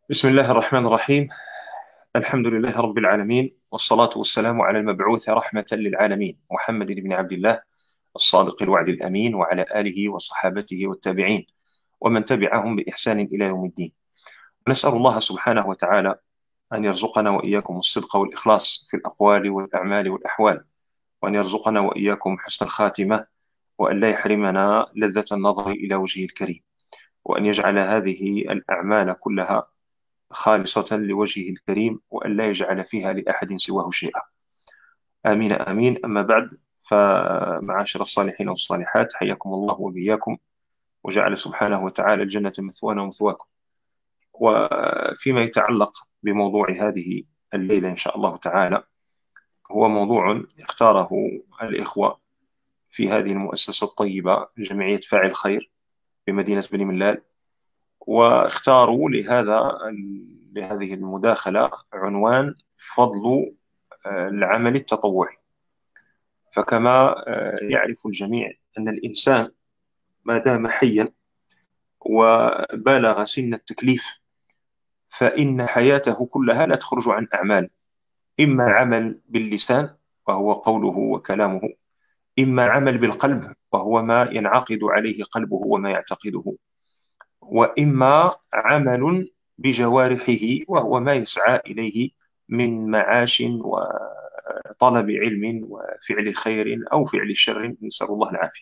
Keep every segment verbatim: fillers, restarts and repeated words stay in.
بسم الله الرحمن الرحيم. الحمد لله رب العالمين، والصلاة والسلام على المبعوث رحمة للعالمين محمد بن عبد الله الصادق الوعد الأمين، وعلى آله وصحابته والتابعين ومن تبعهم بإحسان إلى يوم الدين. ونسأل الله سبحانه وتعالى أن يرزقنا وإياكم الصدق والإخلاص في الأقوال والأعمال والأحوال، وأن يرزقنا وإياكم حسن الخاتمة، وأن لا يحرمنا لذة النظر إلى وجهه الكريم، وأن يجعل هذه الأعمال كلها خالصة لوجهه الكريم، وأن لا يجعل فيها لأحد سواه شيئا. آمين آمين. أما بعد، فمعاشر الصالحين والصالحات، حياكم الله وبياكم، وجعل سبحانه وتعالى الجنة مثوانا ومثواكم. وفيما يتعلق بموضوع هذه الليلة إن شاء الله تعالى، هو موضوع اختاره الإخوة في هذه المؤسسة الطيبة، جمعية فاعل خير بمدينة بني ملال، واختاروا لهذا لهذه المداخلة عنوان: فضل آه، العمل التطوعي. فكما آه، يعرف الجميع أن الإنسان ما دام حيا وبالغ سن التكليف، فإن حياته كلها لا تخرج عن أعمال: إما عمل باللسان وهو قوله وكلامه، إما عمل بالقلب وهو ما ينعقد عليه قلبه وما يعتقده، وإما عمل بجوارحه وهو ما يسعى إليه من معاش وطلب علم وفعل خير أو فعل شر، نسأل الله العافية.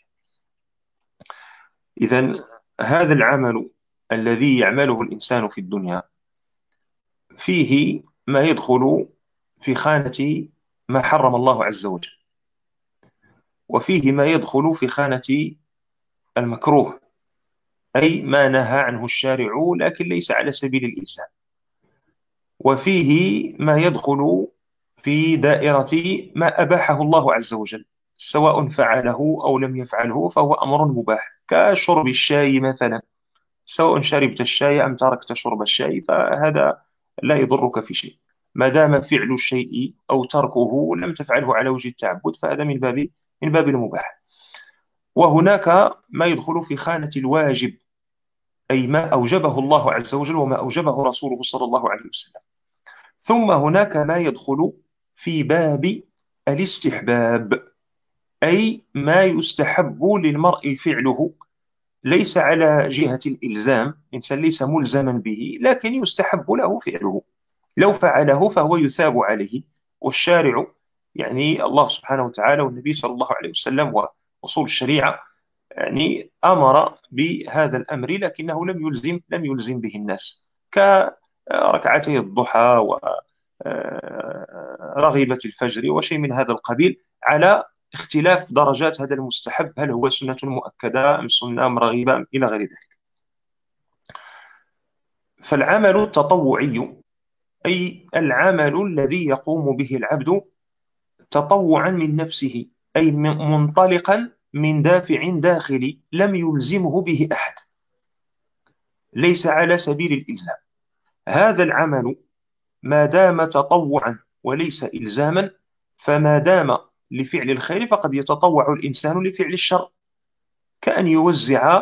إذن هذا العمل الذي يعمله الإنسان في الدنيا فيه ما يدخل في خانة ما حرم الله عز وجل، وفيه ما يدخل في خانة المكروه، أي ما نهى عنه الشارع لكن ليس على سبيل الإلزام، وفيه ما يدخل في دائرة ما أباحه الله عز وجل، سواء فعله أو لم يفعله فهو أمر مباح، كشرب الشاي مثلا. سواء شربت الشاي أم تركت شرب الشاي فهذا لا يضرك في شيء، ما دام فعل الشيء أو تركه لم تفعله على وجه التعبد، فهذا من باب من باب المباح. وهناك ما يدخل في خانة الواجب، أي ما أوجبه الله عز وجل وما أوجبه رسوله صلى الله عليه وسلم. ثم هناك ما يدخل في باب الاستحباب، أي ما يستحب للمرء فعله، ليس على جهة الإلزام، الإنسان ليس ملزما به لكن يستحب له فعله، لو فعله فهو يثاب عليه. والشارع، يعني الله سبحانه وتعالى والنبي صلى الله عليه وسلم وأصول الشريعة، يعني أمر بهذا الأمر لكنه لم يلزم لم يلزم به الناس، كركعتي الضحى ورغيبة الفجر وشيء من هذا القبيل، على اختلاف درجات هذا المستحب، هل هو سنة مؤكدة أم سنة أم رغيبة إلى غير ذلك. فالعمل التطوعي، أي العمل الذي يقوم به العبد تطوعا من نفسه، أي منطلقا من دافع داخلي لم يلزمه به أحد، ليس على سبيل الإلزام. هذا العمل ما دام تطوعا وليس إلزاما، فما دام لفعل الخير فقد يتطوع الإنسان لفعل الشر، كأن يوزع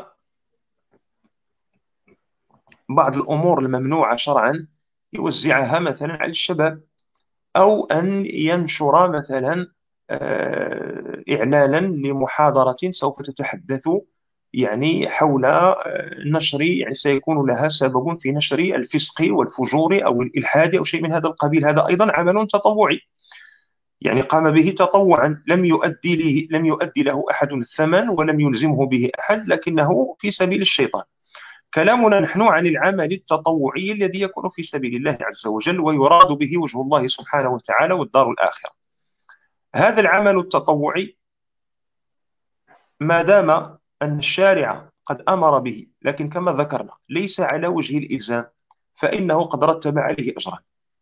بعض الأمور الممنوعة شرعا، يوزعها مثلا على الشباب، أو أن ينشر مثلا آه، إعلانا لمحاضرة سوف تتحدث يعني حول آه، نشر، يعني سيكون لها سبب في نشر الفسق والفجور أو الإلحاد أو شيء من هذا القبيل. هذا أيضا عمل تطوعي، يعني قام به تطوعا، لم يؤدي له لم يؤدي له أحد الثمن ولم يلزمه به أحد، لكنه في سبيل الشيطان. كلامنا نحن عن العمل التطوعي الذي يكون في سبيل الله عز وجل، ويراد به وجه الله سبحانه وتعالى والدار الآخرة. هذا العمل التطوعي ما دام أن الشارع قد أمر به، لكن كما ذكرنا ليس على وجه الإلزام، فإنه قد رتب عليه أجرا.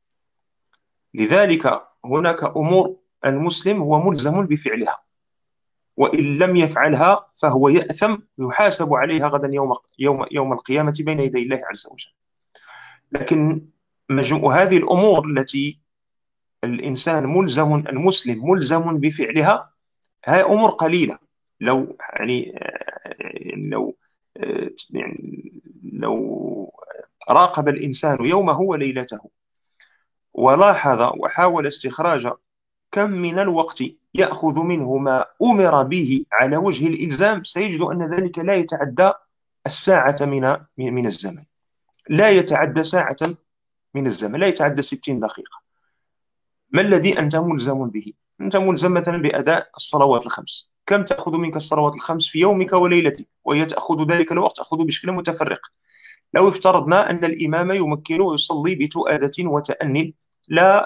لذلك هناك أمور المسلم هو ملزم بفعلها، وإن لم يفعلها فهو يأثم، يحاسب عليها غدا يوم يوم يوم القيامة بين يدي الله عز وجل. لكن مجموع هذه الأمور التي الإنسان ملزم المسلم ملزم بفعلها، هي أمور قليلة. لو يعني لو يعني لو راقب الإنسان يومه وليلته ولاحظ وحاول استخراج كم من الوقت يأخذ منه ما أمر به على وجه الإلزام، سيجد أن ذلك لا يتعدى الساعة من من الزمن، لا يتعدى ساعة من الزمن، لا يتعدى ستين دقيقة. ما الذي أنت ملزم به؟ أنت ملزم مثلا بأداء الصلوات الخمس. كم تأخذ منك الصلوات الخمس في يومك وليلتك؟ وهي تأخذ ذلك الوقت، تأخذ بشكل متفرق. لو افترضنا أن الإمام يمكن ويصلي بتؤادة وتأني، لا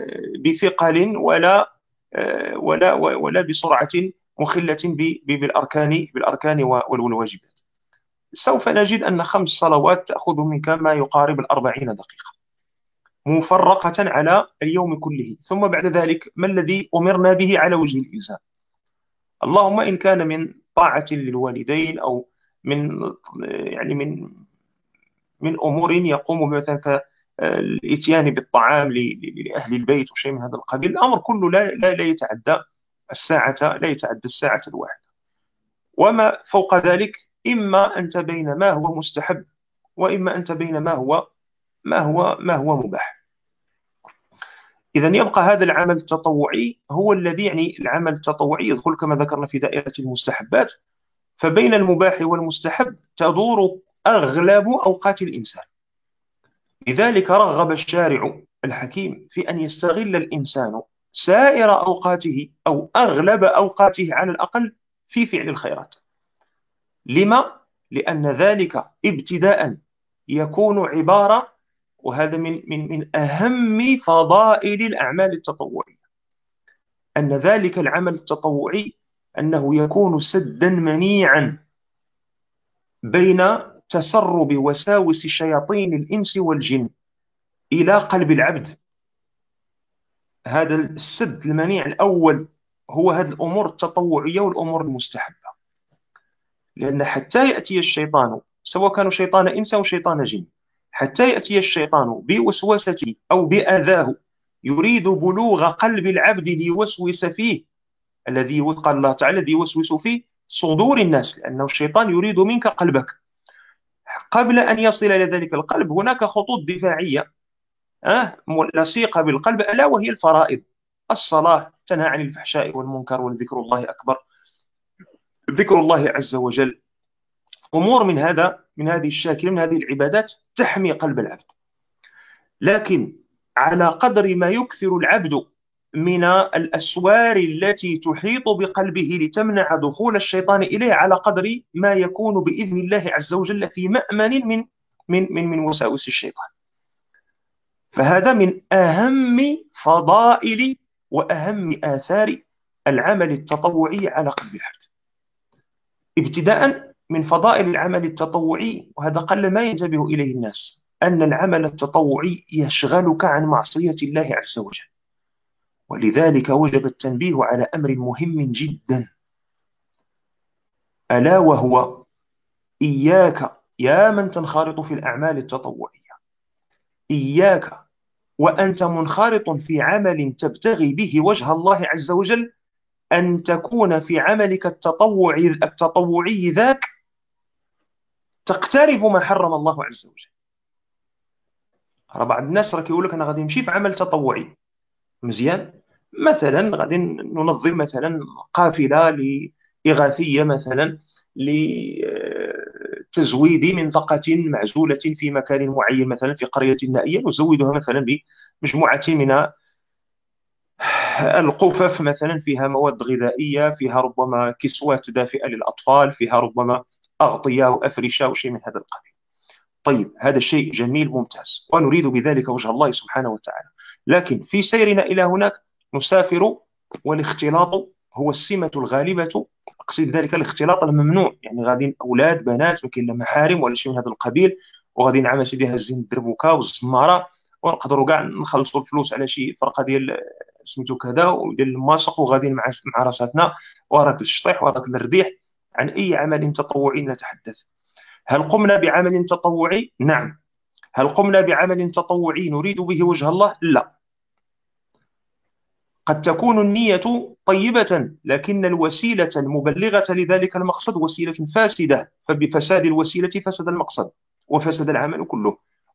بثقل ولا ولا ولا بسرعة مخلة بالأركان بالأركان والواجبات، سوف نجد أن خمس صلوات تأخذ منك ما يقارب الأربعين دقيقة مفرقة على اليوم كله. ثم بعد ذلك ما الذي أمرنا به على وجه الإلزام؟ اللهم إن كان من طاعة للوالدين أو من يعني من من أمور يقوم مثلا كالإتيان بالطعام لأهل البيت وشيء من هذا القبيل، الأمر كله لا لا, لا يتعدى الساعة لا يتعدى الساعة الواحدة. وما فوق ذلك إما أنت بين ما هو مستحب، وإما أنت بين ما هو ما هو ما هو مباح. إذا يبقى هذا العمل التطوعي هو الذي، يعني العمل التطوعي يدخل كما ذكرنا في دائرة المستحبات، فبين المباح والمستحب تدور أغلب أوقات الإنسان. لذلك رغب الشارع الحكيم في أن يستغل الإنسان سائر أوقاته أو أغلب أوقاته على الأقل في فعل الخيرات. لما؟ لأن ذلك ابتداء يكون عبارة، وهذا من من من أهم فضائل الأعمال التطوعية، أن ذلك العمل التطوعي أنه يكون سدا منيعا بين تسرب وساوس شياطين الإنس والجن إلى قلب العبد. هذا السد المنيع الأول هو هذه الأمور التطوعية والأمور المستحبة، لأن حتى يأتي الشيطان، سواء كان شيطان إنس أو شيطان جن، حتى يأتي الشيطان بوسوسته أو بأذاه يريد بلوغ قلب العبد ليوسوس فيه، الذي قال الله تعالى الذي يوسوس في صدور الناس، لأنه الشيطان يريد منك قلبك. قبل أن يصل إلى ذلك القلب هناك خطوط دفاعية أه لصيقة بالقلب، ألا وهي الفرائض. الصلاة تنهى عن الفحشاء والمنكر والذكر الله أكبر، ذكر الله عز وجل، أمور من هذا من هذه الشاكلة من هذه العبادات تحمي قلب العبد. لكن على قدر ما يكثر العبد من الأسوار التي تحيط بقلبه لتمنع دخول الشيطان إليه، على قدر ما يكون بإذن الله عز وجل في مأمن من من من, من وساوس الشيطان. فهذا من أهم فضائل وأهم آثار العمل التطوعي على قلب العبد. ابتداء من فضائل العمل التطوعي، وهذا قل ما ينتبه إليه الناس، أن العمل التطوعي يشغلك عن معصية الله عز وجل. ولذلك وجب التنبيه على أمر مهم جدا، ألا وهو إياك يا من تنخرط في الأعمال التطوعية، إياك وأنت منخرط في عمل تبتغي به وجه الله عز وجل أن تكون في عملك التطوعي التطوعي ذاك تقترف ما حرم الله عز وجل. بعض الناس راك يقول لك أنا غادي نمشي في عمل تطوعي مزيان، مثلا غادي ننظم مثلا قافلة لإغاثية مثلا لتزويد منطقة معزولة في مكان معين مثلا في قرية نائية، نزودها مثلا بمجموعة من القفف مثلا فيها مواد غذائية، فيها ربما كسوات دافئة للأطفال، فيها ربما أغطية وأفرشة وشيء من هذا القبيل. طيب هذا الشيء جميل ممتاز، ونريد بذلك وجه الله سبحانه وتعالى، لكن في سيرنا إلى هناك نسافر والاختلاط هو السمة الغالبة. أقصد ذلك الاختلاط الممنوع، يعني غادي أولاد بنات ما كاين لا محارم ولا شيء من هذا القبيل، وغادي نعم سيدي هازين الدربوكة والزمارة، ونقدروا كاع نخلصوا الفلوس على شي فرقة ديال سميتو كذا وديال الماسق، وغاديين مع مع راساتنا وراك الشطيح وراك الرديح. عن أي عمل تطوعي نتحدث؟ هل قمنا بعمل تطوعي؟ نعم. هل قمنا بعمل تطوعي نريد به وجه الله؟ لا. قد تكون النية طيبة، لكن الوسيلة المبلغة لذلك المقصد وسيلة فاسدة، فبفساد الوسيلة فسد المقصد وفسد العمل كله.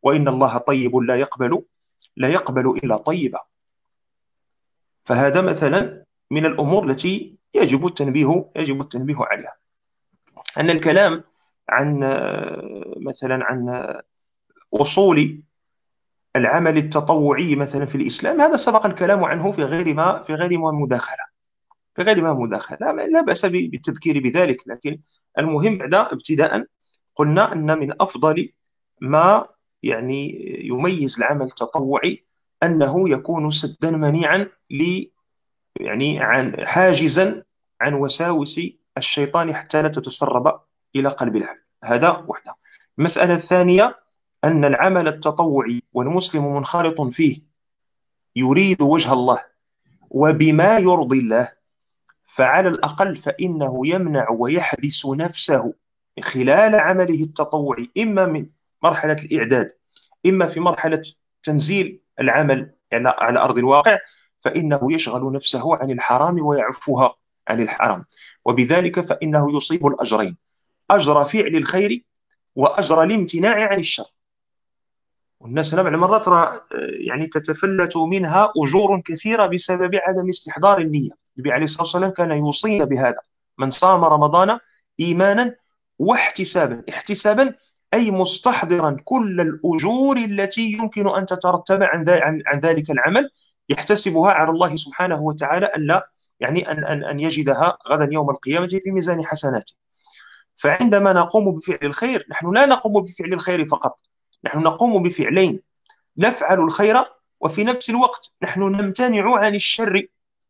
وإن الله طيب لا يقبل لا يقبل إلا طيبا. فهذا مثلا من الأمور التي يجب التنبيه يجب التنبيه عليها. أن الكلام عن مثلا عن أصول العمل التطوعي مثلا في الإسلام، هذا سبق الكلام عنه في غير ما في غير ما مداخلة في غير ما مداخلة لا لا بأس بالتذكير بذلك. لكن المهم بعد ابتداء قلنا أن من أفضل ما يعني يميز العمل التطوعي أنه يكون سدا منيعا ل يعني عن حاجزا عن وساوس الشيطان حتى لا تتسرب إلى قلب العبد. هذا وحده. المسألة الثانية أن العمل التطوعي والمسلم منخرط فيه يريد وجه الله وبما يرضي الله، فعلى الأقل فإنه يمنع ويحبس نفسه خلال عمله التطوعي، إما من مرحلة الإعداد إما في مرحلة تنزيل العمل على أرض الواقع، فإنه يشغل نفسه عن الحرام ويعفها عن الحرام، وبذلك فإنه يصيب الأجرين: أجر فعل الخير وأجر الامتناع عن الشر. والناس نبع المرات ترى يعني تتفلت منها أجور كثيرة بسبب عدم استحضار النية. النبي عليه الصلاة والسلام كان يوصينا بهذا: من صام رمضان إيمانا واحتسابا. احتسابا أي مستحضرا كل الأجور التي يمكن أن تترتب عن, عن, عن ذلك العمل، يحتسبها على الله سبحانه وتعالى أن لا يعني أن, أن, أن يجدها غدا يوم القيامة في ميزان حسناته. فعندما نقوم بفعل الخير نحن لا نقوم بفعل الخير فقط، نحن نقوم بفعلين: نفعل الخير وفي نفس الوقت نحن نمتنع عن الشر،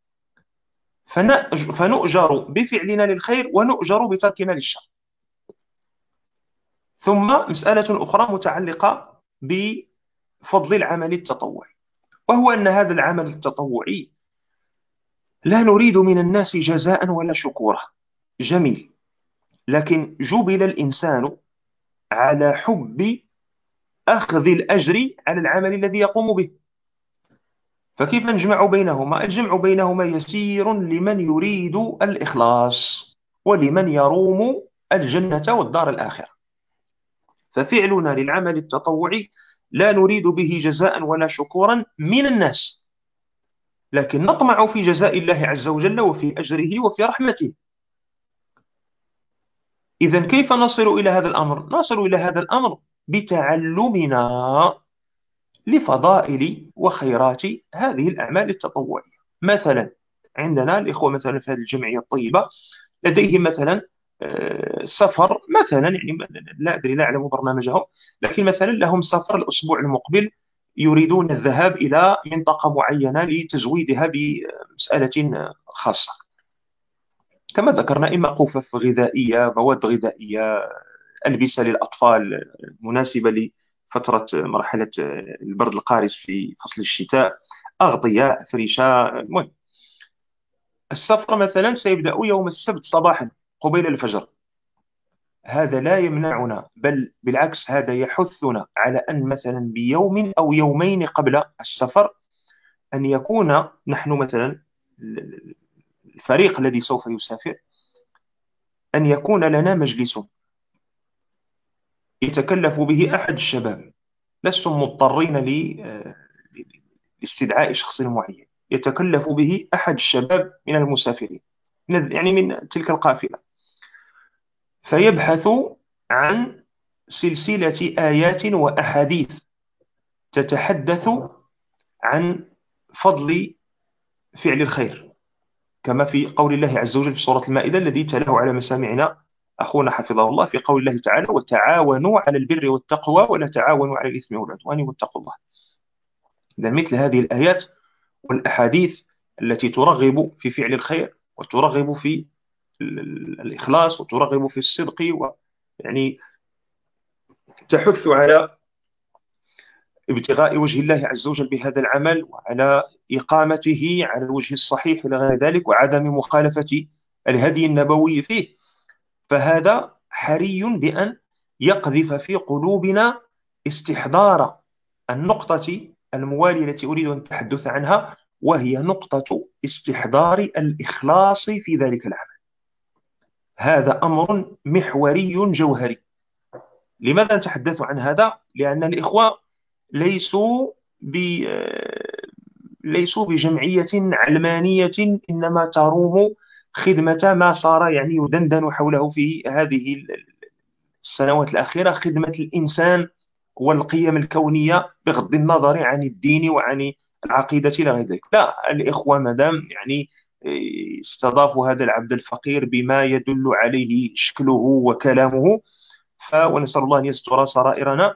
فنؤجر بفعلنا للخير ونؤجر بتركنا للشر. ثم مسألة أخرى متعلقة بفضل العمل التطوعي، وهو أن هذا العمل التطوعي لا نريد من الناس جزاء ولا شكورا. جميل، لكن جبل الإنسان على حب أخذ الأجر على العمل الذي يقوم به. فكيف نجمع بينهما؟ الجمع بينهما يسير لمن يريد الإخلاص ولمن يروم الجنة والدار الآخرة. ففعلنا للعمل التطوعي لا نريد به جزاء ولا شكورا من الناس، لكن نطمع في جزاء الله عز وجل وفي أجره وفي رحمته. إذن كيف نصل إلى هذا الأمر؟ نصل إلى هذا الأمر بتعلمنا لفضائل وخيرات هذه الأعمال التطوعية. مثلا عندنا الإخوة مثلا في هذه الجمعية الطيبة لديهم مثلا سفر مثلا، يعني لا أدري لا أعلم برنامجهم، لكن مثلا لهم سفر الأسبوع المقبل، يريدون الذهاب إلى منطقة معينة لتزويدها بمسألة خاصة كما ذكرنا، إما قفف غذائية، مواد غذائية، ألبسة للأطفال مناسبة لفترة مرحلة البرد القارس في فصل الشتاء، أغطية، أفرشة. المهم السفر مثلا سيبدأ يوم السبت صباحا قبيل الفجر. هذا لا يمنعنا، بل بالعكس هذا يحثنا على أن مثلا بيوم أو يومين قبل السفر أن يكون نحن مثلا الفريق الذي سوف يسافر أن يكون لنا مجلس يتكلف به أحد الشباب، لستم مضطرين لاستدعاء شخص معين، يتكلف به أحد الشباب من المسافرين يعني من تلك القافلة، فيبحث عن سلسلة آيات وأحاديث تتحدث عن فضل فعل الخير، كما في قول الله عز وجل في سورة المائدة الذي تلاه على مسامعنا أخونا حفظه الله، في قول الله تعالى: وتعاونوا على البر والتقوى ولا تعاونوا على الإثم والعدوان واتقوا الله. إذا مثل هذه الآيات والأحاديث التي ترغب في فعل الخير وترغب في الإخلاص وترغب في الصدق، ويعني تحث على ابتغاء وجه الله عز وجل بهذا العمل وعلى إقامته على الوجه الصحيح إلى غير ذلك، وعدم مخالفة الهدي النبوي فيه، فهذا حري بأن يقذف في قلوبنا استحضار النقطة الموالية التي أريد أن أتحدث عنها، وهي نقطة استحضار الإخلاص في ذلك العمل. هذا أمر محوري جوهري. لماذا نتحدث عن هذا؟ لأن الإخوة ليسوا ب ليسوا بجمعية علمانية إنما تروم خدمة ما صار يعني يدندن حوله في هذه السنوات الأخيرة، خدمة الإنسان والقيم الكونية بغض النظر عن الدين وعن العقيدة إلى غير ذلك. لا، الإخوة مدام يعني إيه، استضافوا هذا العبد الفقير بما يدل عليه شكله وكلامه، ف ونسأل الله أن يستر سرائرنا.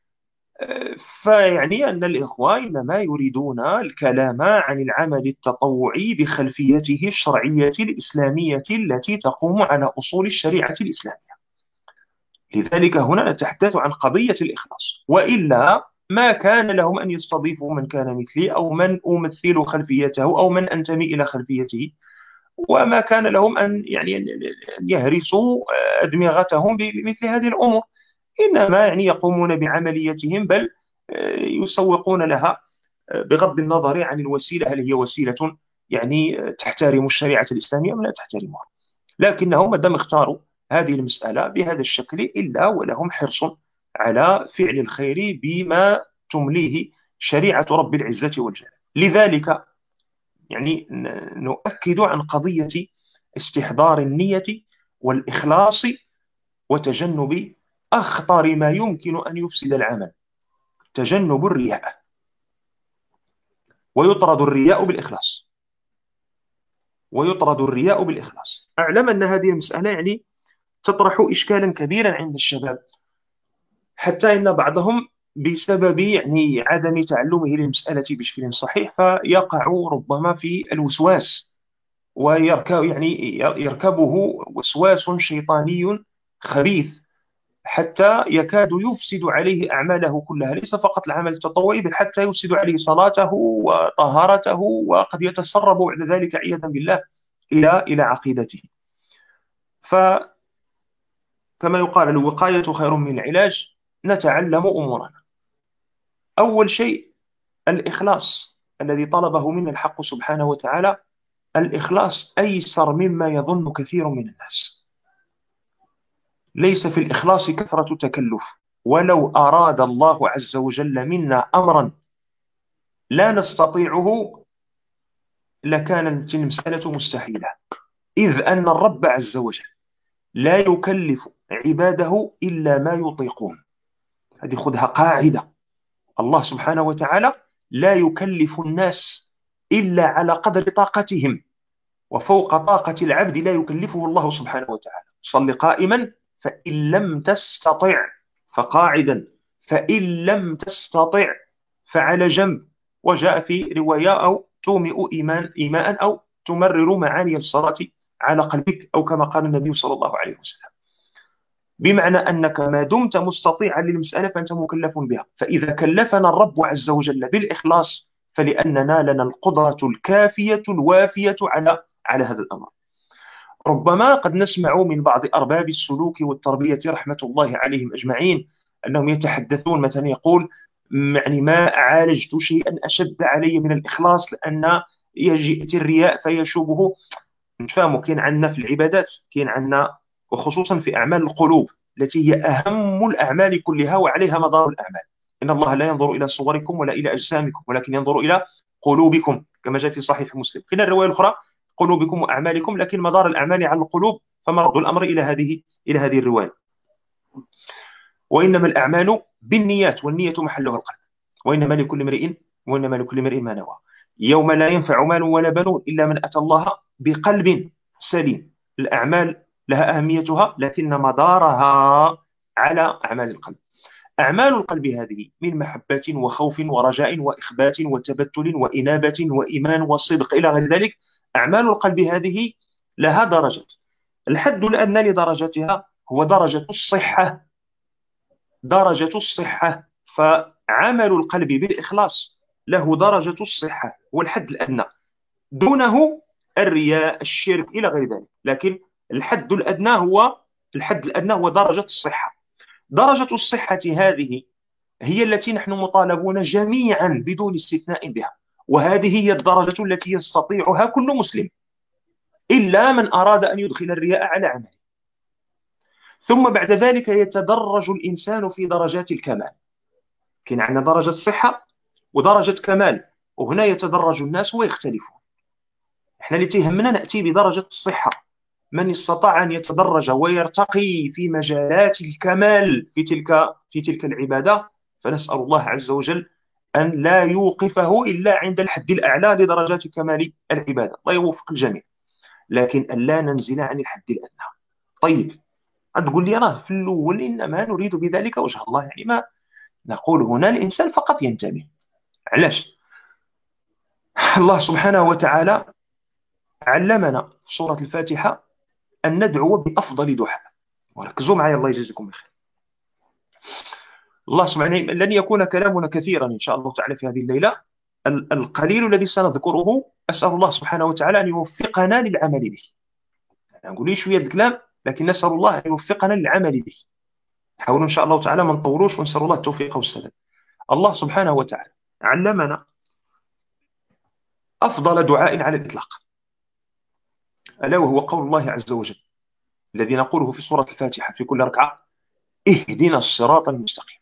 فيعني أن الإخوة إنما يريدون الكلام عن العمل التطوعي بخلفيته الشرعية الإسلامية التي تقوم على أصول الشريعة الإسلامية. لذلك هنا نتحدث عن قضية الإخلاص، وإلا ما كان لهم أن يستضيفوا من كان مثلي أو من أمثل خلفيته أو من أنتمي إلى خلفيته، وما كان لهم أن يعني أن يهرسوا أدمغتهم بمثل هذه الأمور. إنما يعني يقومون بعمليتهم، بل يسوقون لها بغض النظر عن الوسيلة، هل هي وسيلة يعني تحترم الشريعة الإسلامية أم لا تحترمها. لكنهم ما دام اختاروا هذه المسألة بهذا الشكل إلا ولهم حرص على فعل الخير بما تمليه شريعة رب العزة والجلال. لذلك يعني نؤكد عن قضية استحضار النية والإخلاص وتجنب أخطر ما يمكن أن يفسد العمل، تجنب الرياء. ويطرد الرياء بالإخلاص، ويطرد الرياء بالإخلاص. أعلم أن هذه المسألة يعني تطرح إشكالا كبيرا عند الشباب، حتى إن بعضهم بسبب يعني عدم تعلمه للمسألة بشكل صحيح فيقع ربما في الوسواس، ويركب يعني يركبه وسواس شيطاني خبيث حتى يكاد يفسد عليه أعماله كلها، ليس فقط العمل التطوعي بل حتى يفسد عليه صلاته وطهارته، وقد يتسرب بعد ذلك عياذا بالله إلى إلى عقيدته. فكما يقال الوقاية خير من العلاج. نتعلم أمورنا. أول شيء الإخلاص الذي طلبه منا الحق سبحانه وتعالى. الإخلاص أيسر مما يظن كثير من الناس. ليس في الإخلاص كثرة تكلف، ولو أراد الله عز وجل منا أمرا لا نستطيعه لكانت المسألة مستحيلة، إذ أن الرب عز وجل لا يكلف عباده إلا ما يطيقون. هذه خذها قاعدة. الله سبحانه وتعالى لا يكلف الناس إلا على قدر طاقتهم، وفوق طاقة العبد لا يكلفه الله سبحانه وتعالى. صل قائما فإن لم تستطع فقاعدا، فإن لم تستطع فعلى جنب. وجاء في رواية أو تومئ إيمان إيماء أو تمرر معاني الصلاة على قلبك، أو كما قال النبي صلى الله عليه وسلم، بمعنى أنك ما دمت مستطيعا للمسألة فأنت مكلف بها. فإذا كلفنا الرب عز وجل بالإخلاص فلأننا لنا القدرة الكافية الوافية على على هذا الأمر. ربما قد نسمع من بعض أرباب السلوك والتربية رحمة الله عليهم أجمعين أنهم يتحدثون مثلا، يقول يعني ما عالجت شيئا أشد علي من الإخلاص لأن يأتي الرياء فيشوبه. نفهموا كاين عندنا في العبادات، كاين عندنا وخصوصا في أعمال القلوب التي هي أهم الأعمال كلها وعليها مدار الأعمال. إن الله لا ينظر إلى صوركم ولا إلى أجسامكم ولكن ينظر إلى قلوبكم، كما جاء في صحيح مسلم. كاين الرواية الأخرى قلوبكم وأعمالكم، لكن مدار الأعمال على القلوب، فمرد الأمر إلى هذه إلى هذه الرواية. وإنما الأعمال بالنيات والنية محلها القلب، وإنما لكل امرئ وإنما لكل امرئ ما نوى. يوم لا ينفع مال ولا بنون إلا من أتى الله بقلب سليم. الأعمال لها أهميتها لكن مدارها على أعمال القلب. أعمال القلب هذه من محبة وخوف ورجاء وإخبات وتبتل وإنابة وإيمان وصدق إلى غير ذلك. أعمال القلب هذه لها درجات، الحد الأدنى لدرجتها هو درجة الصحة، درجة الصحة. فعمل القلب بالإخلاص له درجة الصحة والحد الأدنى، دونه الرياء الشرك إلى غير ذلك، لكن الحد الأدنى هو الحد الأدنى هو درجة الصحة. درجة الصحة هذه هي التي نحن مطالبون جميعا بدون استثناء بها، وهذه هي الدرجة التي يستطيعها كل مسلم إلا من أراد أن يدخل الرياء على عمله. ثم بعد ذلك يتدرج الإنسان في درجات الكمال. كاين عندنا درجة صحة ودرجة كمال، وهنا يتدرج الناس ويختلفون. احنا اللي تهمنا نأتي بدرجة الصحة، من استطاع أن يتدرج ويرتقي في مجالات الكمال في تلك في تلك العبادة، فنسأل الله عز وجل أن لا يوقفه إلا عند الحد الأعلى لدرجات كمال العبادة. الله يوفق الجميع، لكن أن لا ننزل عن الحد الأدنى. طيب، تقول لي راه في الأول إنما نريد بذلك وجه الله، يعني ما نقول هنا الإنسان فقط ينتبه. علاش؟ الله سبحانه وتعالى علمنا في سورة الفاتحة أن ندعو بأفضل دعاء. وركزوا معي الله يجزيكم بخير. الله سبحانه، لن يكون كلامنا كثيرا إن شاء الله تعالى في هذه الليلة. القليل الذي سنذكره أسأل الله سبحانه وتعالى أن يوفقنا للعمل به. نقول شوية الكلام، لكن نسأل الله أن يوفقنا للعمل به. نحاول إن شاء الله تعالى ما نطولوش، ونسأل الله التوفيق والسداد. الله سبحانه وتعالى علمنا أفضل دعاء على الإطلاق، ألا وهو قول الله عز وجل الذي نقوله في سورة الفاتحة في كل ركعة: اهدنا الصراط المستقيم.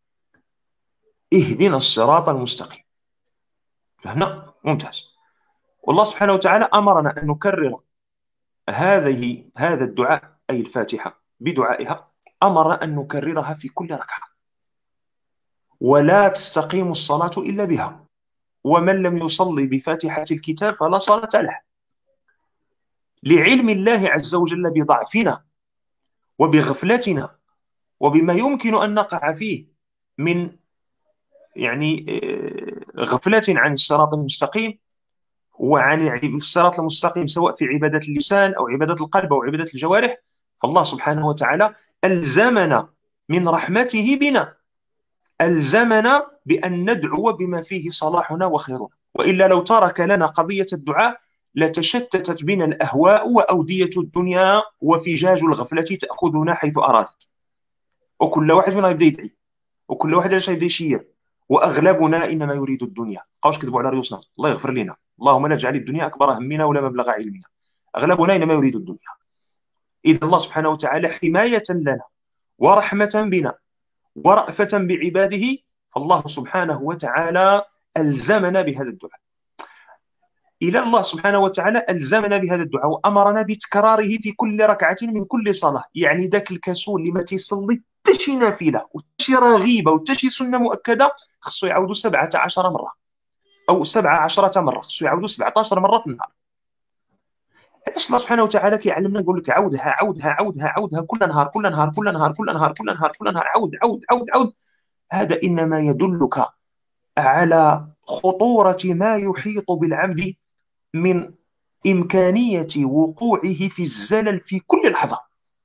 اهدنا الصراط المستقيم. فهمنا؟ ممتاز. والله سبحانه وتعالى أمرنا أن نكرر هذه هذا الدعاء، أي الفاتحة بدعائها، أمر أن نكررها في كل ركعة، ولا تستقيم الصلاة إلا بها، ومن لم يصلي بفاتحة الكتاب فلا صلاة له. لعلم الله عز وجل بضعفنا وبغفلتنا وبما يمكن أن نقع فيه من يعني غفلة عن الصراط المستقيم وعن الصراط المستقيم، سواء في عبادة اللسان أو عبادة القلب أو عبادة الجوارح. فالله سبحانه وتعالى ألزمنا من رحمته بنا، ألزمنا بأن ندعو بما فيه صلاحنا وخيرنا، وإلا لو ترك لنا قضية الدعاء لتشتتت بنا الأهواء وأودية الدنيا وفجاج الغفلة تأخذنا حيث أرادت، وكل واحد منا يبدأ يدعي، وكل واحد علاش يبدأ يشير، وأغلبنا إنما يريد الدنيا. قاوش كذبوا على رؤوسنا، الله يغفر لنا، اللهم لا تجعل الدنيا أكبر همنا ولا مبلغ علمنا. أغلبنا إنما يريد الدنيا. إذا الله سبحانه وتعالى حماية لنا ورحمة بنا ورأفة بعباده، فالله سبحانه وتعالى ألزمنا بهذا الدعاء. إلى الله سبحانه وتعالى ألزمنا بهذا الدعاء وأمرنا بتكراره في كل ركعة من كل صلاة. يعني ذاك الكسول اللي ما تيصلي حتى شي نافلة وحتى شي رغيبة وحتى شي سنة مؤكدة، خصو يعاودوا سبعة عشر مرة أو سبعة عشرة مرة، خصو يعاودوا سبعة عشر مرة في النهار. علاش الله سبحانه وتعالى كيعلمنا نقول لك عودها عودها عودها عودها كل نهار كل نهار كل نهار كل نهار كل نهار كل نهار، عود عود عود عود. هذا إنما يدلك على خطورة ما يحيط بالعبد من إمكانية وقوعه في الزلل في كل لحظة.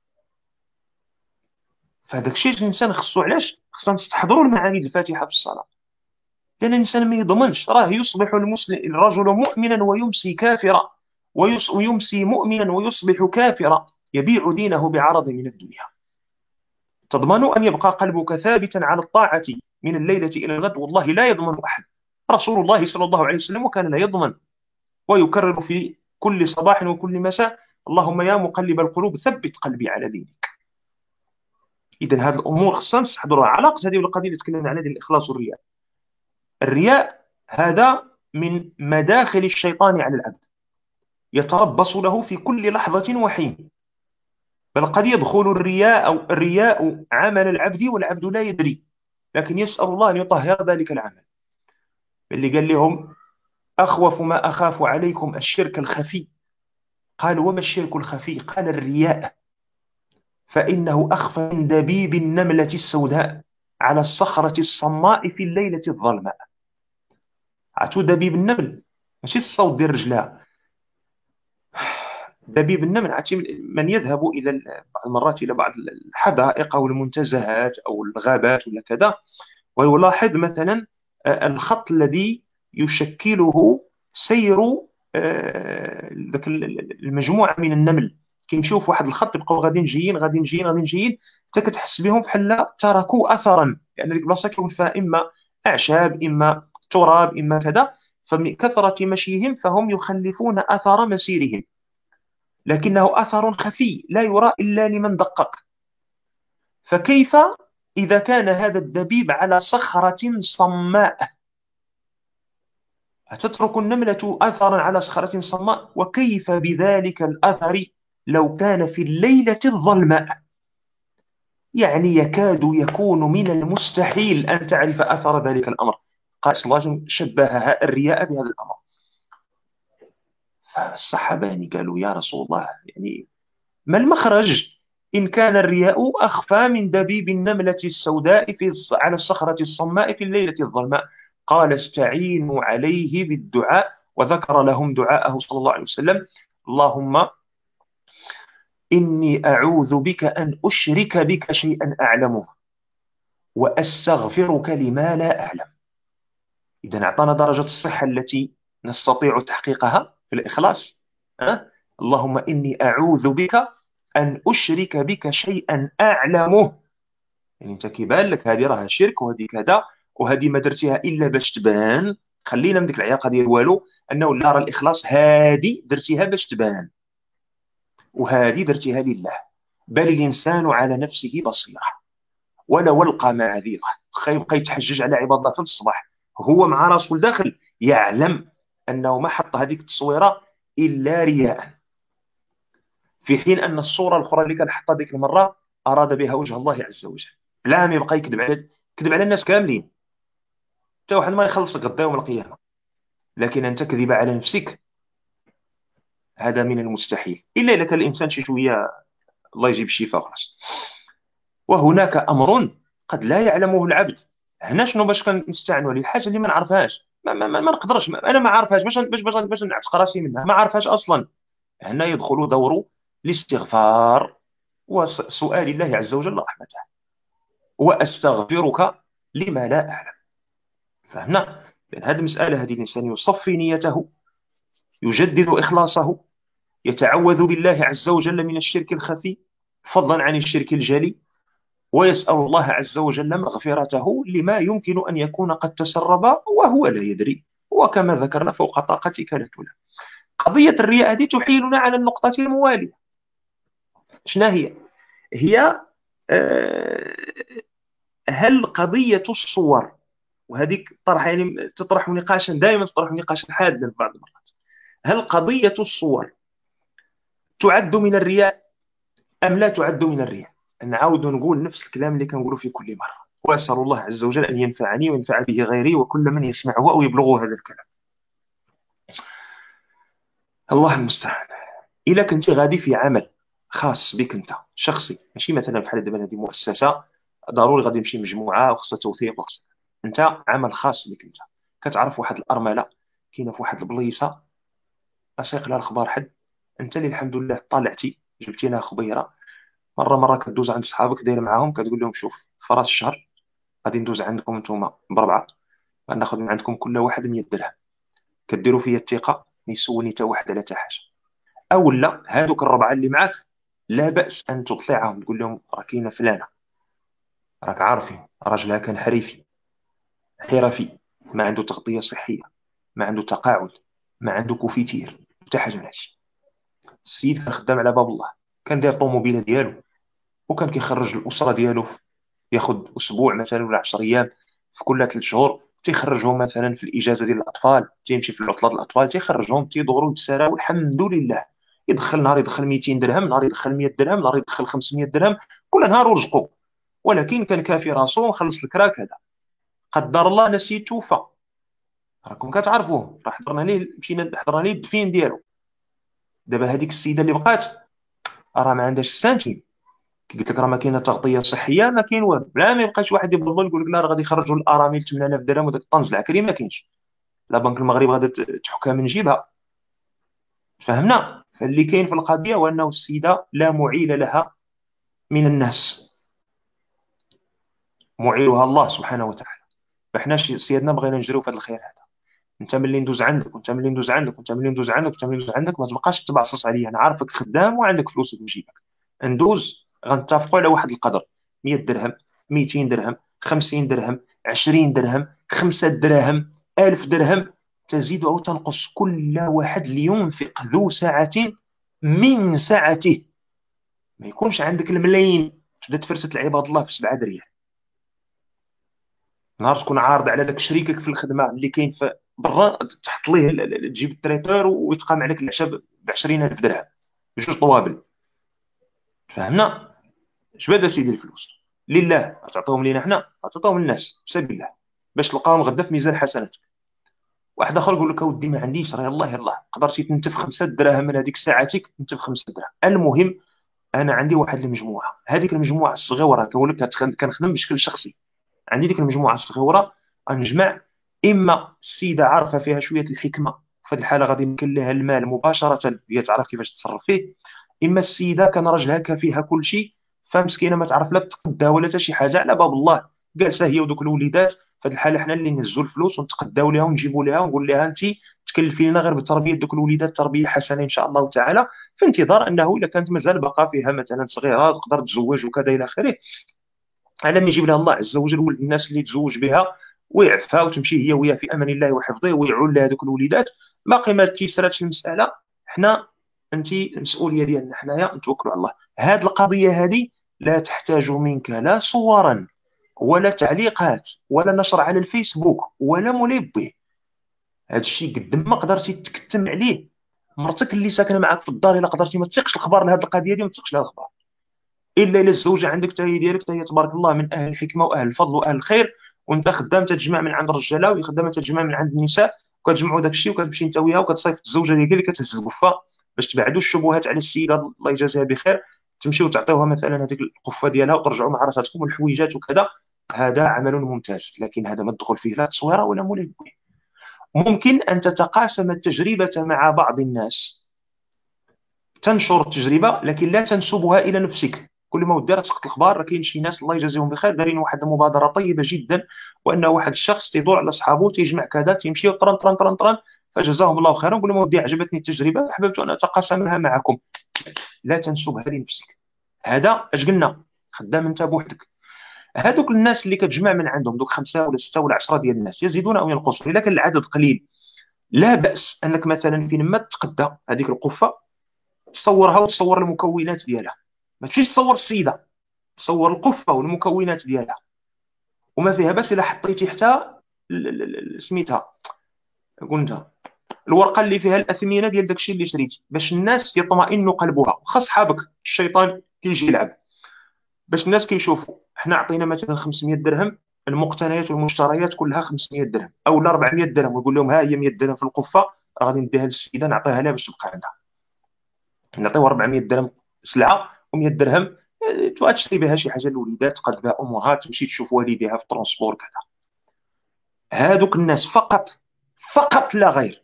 فهذاك الشيء الإنسان خصو، علاش خصنا نستحضروا المعاني الفاتحة في الصلاة، لأن الإنسان ما يضمنش، راه يصبح المسلم الرجل مؤمنا ويمسي كافرا، ويمسي مؤمنا ويصبح كافرا، يبيع دينه بعرض من الدنيا. تضمن أن يبقى قلبك ثابتا على الطاعة من الليلة إلى الغد؟ والله لا يضمن أحد. رسول الله صلى الله عليه وسلم وكان لا يضمن، ويكرر في كل صباح وكل مساء: اللهم يا مقلب القلوب ثبت قلبي على دينك. إذن هذه الأمور خصنا نستحضرها. علاقة هذه القضية اللي تكلمنا عليها ديال الإخلاص والرياء. الرياء هذا من مداخل الشيطان على العبد، يتربص له في كل لحظة وحين، بل قد يدخل الرياء أو الرياء عمل العبد والعبد لا يدري، لكن يسأل الله أن يطهر ذلك العمل. اللي قال لهم: أخوف ما أخاف عليكم الشرك الخفي. قالوا: وما الشرك الخفي؟ قال: الرياء، فإنه أخفى من دبيب النملة السوداء على الصخرة الصماء في الليلة الظلماء. عرفتوا دبيب النمل؟ ماشي الصوت ديال رجلها، دبيب النمل. عرفتي من يذهب إلى بعض المرات إلى بعض الحدائق أو المنتزهات أو الغابات ولا كذا، ويلاحظ مثلا الخط الذي يشكله سير ذاك المجموعة من النمل، كيمشيو في واحد الخط، يبقاو غاديين جايين غاديين جايين غاديين جايين حتى كتحس بهم بحال تركوا اثرا، لان ديك البلاصه كيكون فيها اما اعشاب اما تراب اما كذا، فمن كثره مشيهم فهم يخلفون اثر مسيرهم، لكنه اثر خفي لا يرى الا لمن دقق. فكيف إذا كان هذا الدبيب على صخرة صماء، أتترك النملة أثرا على صخرة صماء؟ وكيف بذلك الأثر لو كان في الليلة الظلماء؟ يعني يكاد يكون من المستحيل أن تعرف أثر ذلك الأمر. قال صلى الله عليه وسلم شبهها الرياء بهذا الأمر. فالصحابة يعني قالوا يا رسول الله، يعني ما المخرج إن كان الرياء أخفى من دبيب النملة السوداء في على الصخرة الصماء في الليلة الظلماء؟ قال استعينوا عليه بالدعاء، وذكر لهم دعاءه صلى الله عليه وسلم: اللهم إني أعوذ بك أن أشرك بك شيئا أعلمه وأستغفرك لما لا أعلم. إذا أعطانا درجة الصحة التي نستطيع تحقيقها في الإخلاص. أه؟ اللهم إني أعوذ بك أن أشرك بك شيئا أعلمه. يعني أنت كيبان لك هذه راها شرك وهذه كذا وهذه ما درتيها إلا باش تبان. خلينا من ديك العياقة ديال والو، أنه لا، راه الإخلاص هذه درتيها باش تبان وهذه درتيها لله. بل الإنسان على نفسه بصيرة ولو ألقى معاذيره. خا يبقى يتحجج على عبادات الصباح، هو مع راسه الداخل يعلم أنه ما حط هذيك التصويرة إلا رياء، في حين أن الصورة الأخرى اللي كان حطها ديك المرة أراد بها وجه الله عز وجل. لا، ما يبقى يكذب على كذب على الناس كاملين، حتى واحد ما يخلصك غدا يوم القيامة. لكن أن تكذب على نفسك هذا من المستحيل، إلا إذا كان الإنسان شي شوية الله يجيب الشفاء خلاص. وهناك أمر قد لا يعلمه العبد. هنا شنو باش كنستعنوا عليه؟ الحاجة اللي ما نعرفهاش، ما, ما, ما, ما نقدرش، ما أنا ما عارفهاش، باش باش باش, باش نعتق راسي منها، ما عارفهاش أصلا. هنا يدخل دور الاستغفار وسؤال الله عز وجل رحمته. وأستغفرك لما لا أعلم. فهمنا؟ لأن هذه المسألة، هذه الإنسان يصفي نيته، يجدد إخلاصه، يتعوذ بالله عز وجل من الشرك الخفي فضلا عن الشرك الجلي، ويسأل الله عز وجل مغفرته لما يمكن أن يكون قد تسرب وهو لا يدري. وكما ذكرنا فوق طاقتك لا تلام. قضية الرياء هذه تحيلنا على النقطة الموالية. شنو هي؟ هي آه هل قضية الصور، وهذيك طرح يعني تطرح نقاشا، دائما تطرح نقاشا حادا في بعض المرات، هل قضية الصور تعد من الرياء أم لا تعد من الرياء؟ نعاود نقول نفس الكلام اللي كنقوله في كل مرة، وأسأل الله عز وجل أن ينفعني وينفع به غيري وكل من يسمعه أو يبلغه هذا الكلام. الله المستعان. إلا كنت غادي في عمل خاص بك أنت شخصي، ماشي مثلا بحال دابا هذه مؤسسة ضروري غادي نمشي مجموعة وخصها توثيق وخصها، أنت عمل خاص بك أنت، كتعرف واحد الأرملة كاينة في واحد البليصة أسيق لها الأخبار حد، أنت اللي الحمد لله طلعتي جبتي لها خبيرة. مرة مرة كدوز عند صحابك داير معاهم كتقول لهم شوف في راس الشهر غادي ندوز عندكم نتوما بربعة، غناخذ من عندكم كل واحد مية درهم، كديروا فيا الثقة ما يسولني حتى واحد على حتى حاجة. أو لا، هادوك الربعة اللي معاك لا بأس أن تطلعهم، تقول لهم راه كاينة فلانة راك عارفين راجلها كان حريفي حرفي، ما عنده تغطية صحية، ما عنده تقاعد، ما عنده كوفيتير حتى حاجة من هادشي. السيد كان خدام على باب الله، كان داير طوموبيله ديالو وكان كيخرج الأسرة ديالو، ياخذ أسبوع مثلا ولا عشر أيام في كل ثلاث شهور، تيخرجهم مثلا في الإجازة ديال الأطفال، تيمشي في العطلات الأطفال تيخرجهم تيدوروا يتساراو الحمد لله. يدخل نهار يدخل مئتين درهم، نهار يدخل مية درهم، نهار يدخل خمسمية درهم، كل نهار ورزقه. ولكن كان كافي راسو وخلص الكراك هذا. قدر الله نسيت توفى، راكم كتعرفوه، راه حضرنا ليه، مشينا حضرنا ليه الدفين ديالو. دابا هذيك السيده اللي بقات راه ما عندهاش السنتيم، قلت لك راه ما كاينه تغطيه صحيه، ما كاين والو. لا، ما يبقاش واحد يبلبل يقول لك لا راه غادي يخرجوا الارامل ثمانية آلاف درهم وداك الطنز العكري ما كاينش. لا بنك المغرب غادي تحكها من جيبها. فهمنا؟ فاللي كاين في القضيه هو انه السيده لا معيل لها من الناس، معيلها الله سبحانه وتعالى. فاحنا سيادنا بغينا نجريو في هذا الخير هذا. انت ملي ندوز عندك وانت ملي ندوز عندك وانت ملي ندوز عندك وانت ملي ندوز عندك ما تبقاش تبعصص عليا، انا عارفك خدام وعندك فلوس في جيبك. ندوز غنتفقوا على واحد القدر، مية درهم، مئتين درهم، خمسين درهم، عشرين درهم، خمسة دراهم، ألف درهم، تزيد أو تنقص. كل واحد لينفق ذو سعة من سعته. ما يكونش عندك الملايين تبدا تفرتت لعباد الله في سبعة دريال. نهار تكون عارض على داك شريكك في الخدمه اللي كاين في برا، تحط ليه ال- ال- تجيب التريتور ويتقام عليك العشاء ب عشرين ألف درهم بجوج طوابل. فهمنا؟ اش بدا سيدي الفلوس لله، تعطيهم لينا حنا، تعطيهم للناس في سبيل الله باش تلقاهم غدا في ميزان حسناتك. واحد اخر يقول لك اودي ما عنديش، راه يلاه يلاه قدرتي تنتف خمسة دراهم من هذيك ساعتك، تنتف خمسة دراهم. المهم انا عندي واحد المجموعه، هذيك المجموعه الصغيره كنقول لك كتخ- كنخدم بشكل شخصي. عندي ديك المجموعه الصغيره غنجمع، اما السيده عارفه فيها شويه الحكمه، في هذه الحاله غادي نكل لها المال مباشره هي تعرف كيفاش تصرف فيه. اما السيده كان راجلها كافيها كل شيء، فمسكينه ما تعرف لا تتقداها ولا حتى شي حاجه على باب الله، جالسه هي ودوك الوليدات. في هذه الحاله حنا اللي نهزوا الفلوس ونتقداو لها ونجيبوا لها ونقول لها انت تكلفي لنا غير بتربيه دوك الوليدات تربيه حسنه ان شاء الله تعالى، في انتظار انه الا كانت مازال باقا فيها مثلا صغيره تقدر تزوج وكذا الى اخره، على ما يجيب لها الله عز وجل ولد الناس اللي تزوج بها ويعفها وتمشي هي وياه في امان الله وحفظه ويعول لها ذوك الوليدات. باقي ما تيسراتش المساله، حنا انت المسؤوليه ديالنا حنايا نتوكلوا على الله. هذه القضيه هذه لا تحتاج منك لا صورا ولا تعليقات ولا نشر على الفيسبوك ولا ملبه. هذا الشيء قد ما قدرتي تكتم عليه، مرتك اللي ساكنه معك في الدار الا قدرتي ما تثقش الخبر لهذه القضيه دي، ما تثقش لها الخبر الا الا الزوجه عندك حتى هي ديالك حتى هي تبارك الله من اهل الحكمه واهل الفضل واهل الخير، وانت خدام تجمع من عند الرجاله وهي خدامه تجمع من عند النساء، وكتجمعوا داك الشيء وكتمشي انت وياها وكتصيفط الزوجه ديالك اللي كتهز القفه باش تبعدوا الشبهات على السيده الله يجازيها بخير، تمشيو تعطيوها مثلا هذيك القفه ديالها وترجعوا مع راساتكم والحويجات وكذا. هذا عمل ممتاز، لكن هذا ما تدخل فيه لا تصويره ولا ملابه. ممكن ان تتقاسم التجربه مع بعض الناس، تنشر التجربه لكن لا تنسبها الى نفسك. كل ما ودي تسقط الاخبار، راه كاين شي ناس الله يجازيهم بخير دارين واحد المبادره طيبه جدا، وان واحد الشخص تيدور على اصحابه تيجمع كذا تيمشيو طرن طرن طرن طرن، فجزاهم الله خيرا. نقول لهم ودي عجبتني التجربه احببت ان اتقاسمها معكم، لا تنسبها لنفسك. هذا اش قلنا؟ خدام انت بوحدك. هذوك الناس اللي كتجمع من عندهم دوك خمسه ولا سته ولا عشره ديال الناس يزيدون او ينقصون، الا كان العدد قليل لا باس انك مثلا فين ما تقدى هذيك القفه تصورها وتصور المكونات ديالها، ما تمشيش تصور السيده، تصور القفه والمكونات ديالها. وما فيها بس الا حطيتي حتى سميتها قلنا الورقه اللي فيها الاثمنه ديال داكشي اللي شريتي باش الناس يطمئن قلبها، وخا صحابك الشيطان كيجي يلعب باش الناس كيشوفوا حنا عطينا مثلا خمسمية درهم، المقتنيات والمشتريات كلها خمسمية درهم او لا أربعمية درهم، ويقول لهم ها هي مية درهم في القفه راه غادي نديها للسيده نعطيها لها باش تبقى عندها. نعطيوها أربعمية درهم سلعه و100 درهم تشري بها شي حاجه للوليدات، تقاد بها امورها، تمشي تشوف والديها في الترونسبور كذا. هادوك الناس فقط، فقط لا غير.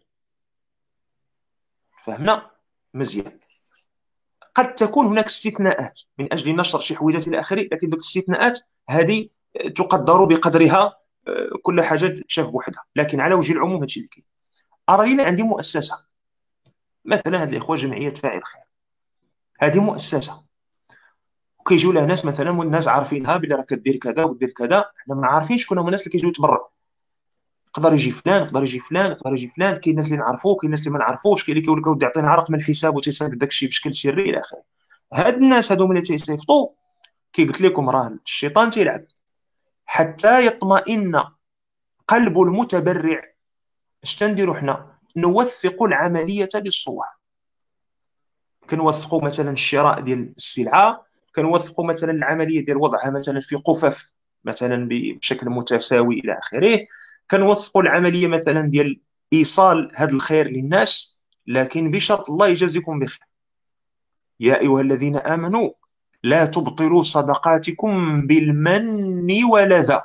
فهمنا مزيان؟ قد تكون هناك استثناءات من اجل نشر شي حويجات الى اخره، لكن دوك الاستثناءات هذه تقدر بقدرها، كل حاجه تشاف بوحدها، لكن على وجه العموم هادشي اللي كاين. ارى لينا عندي مؤسسه مثلا، هاد الاخوه جمعيه فاعل خير، هذه مؤسسه وكيجيو لها ناس مثلا والناس عارفينها بلي راه كدير كذا ودير كذا، حنا ما عارفين شكون هما الناس اللي كيجيو يتبرعوا. يقدر يجي فلان، يقدر يجي فلان، يقدر يجي فلان، كاين الناس اللي نعرفوه، كاين الناس اللي ما نعرفوش، كاين اللي كيقول لك اودي عطينا رقم الحساب وتيصيفط داك الشيء بشكل سري الى اخره. هاد الناس هادو ملي تيصيفطوا كي قلت لكم راه الشيطان تيلعب حتى يطمئن قلب المتبرع. اش تنديروا حنا؟ نوثق العمليه بالصور، كنوثقوا مثلا الشراء ديال السلعه، كنوثقوا مثلا العمليه ديال وضعها مثلا في قفف مثلا بشكل متساوي الى اخره، كنوثقوا العمليه مثلا ديال ايصال هذا الخير للناس، لكن بشرط الله يجازيكم بخير. يا ايها الذين امنوا لا تبطلوا صدقاتكم بالمن والاذى،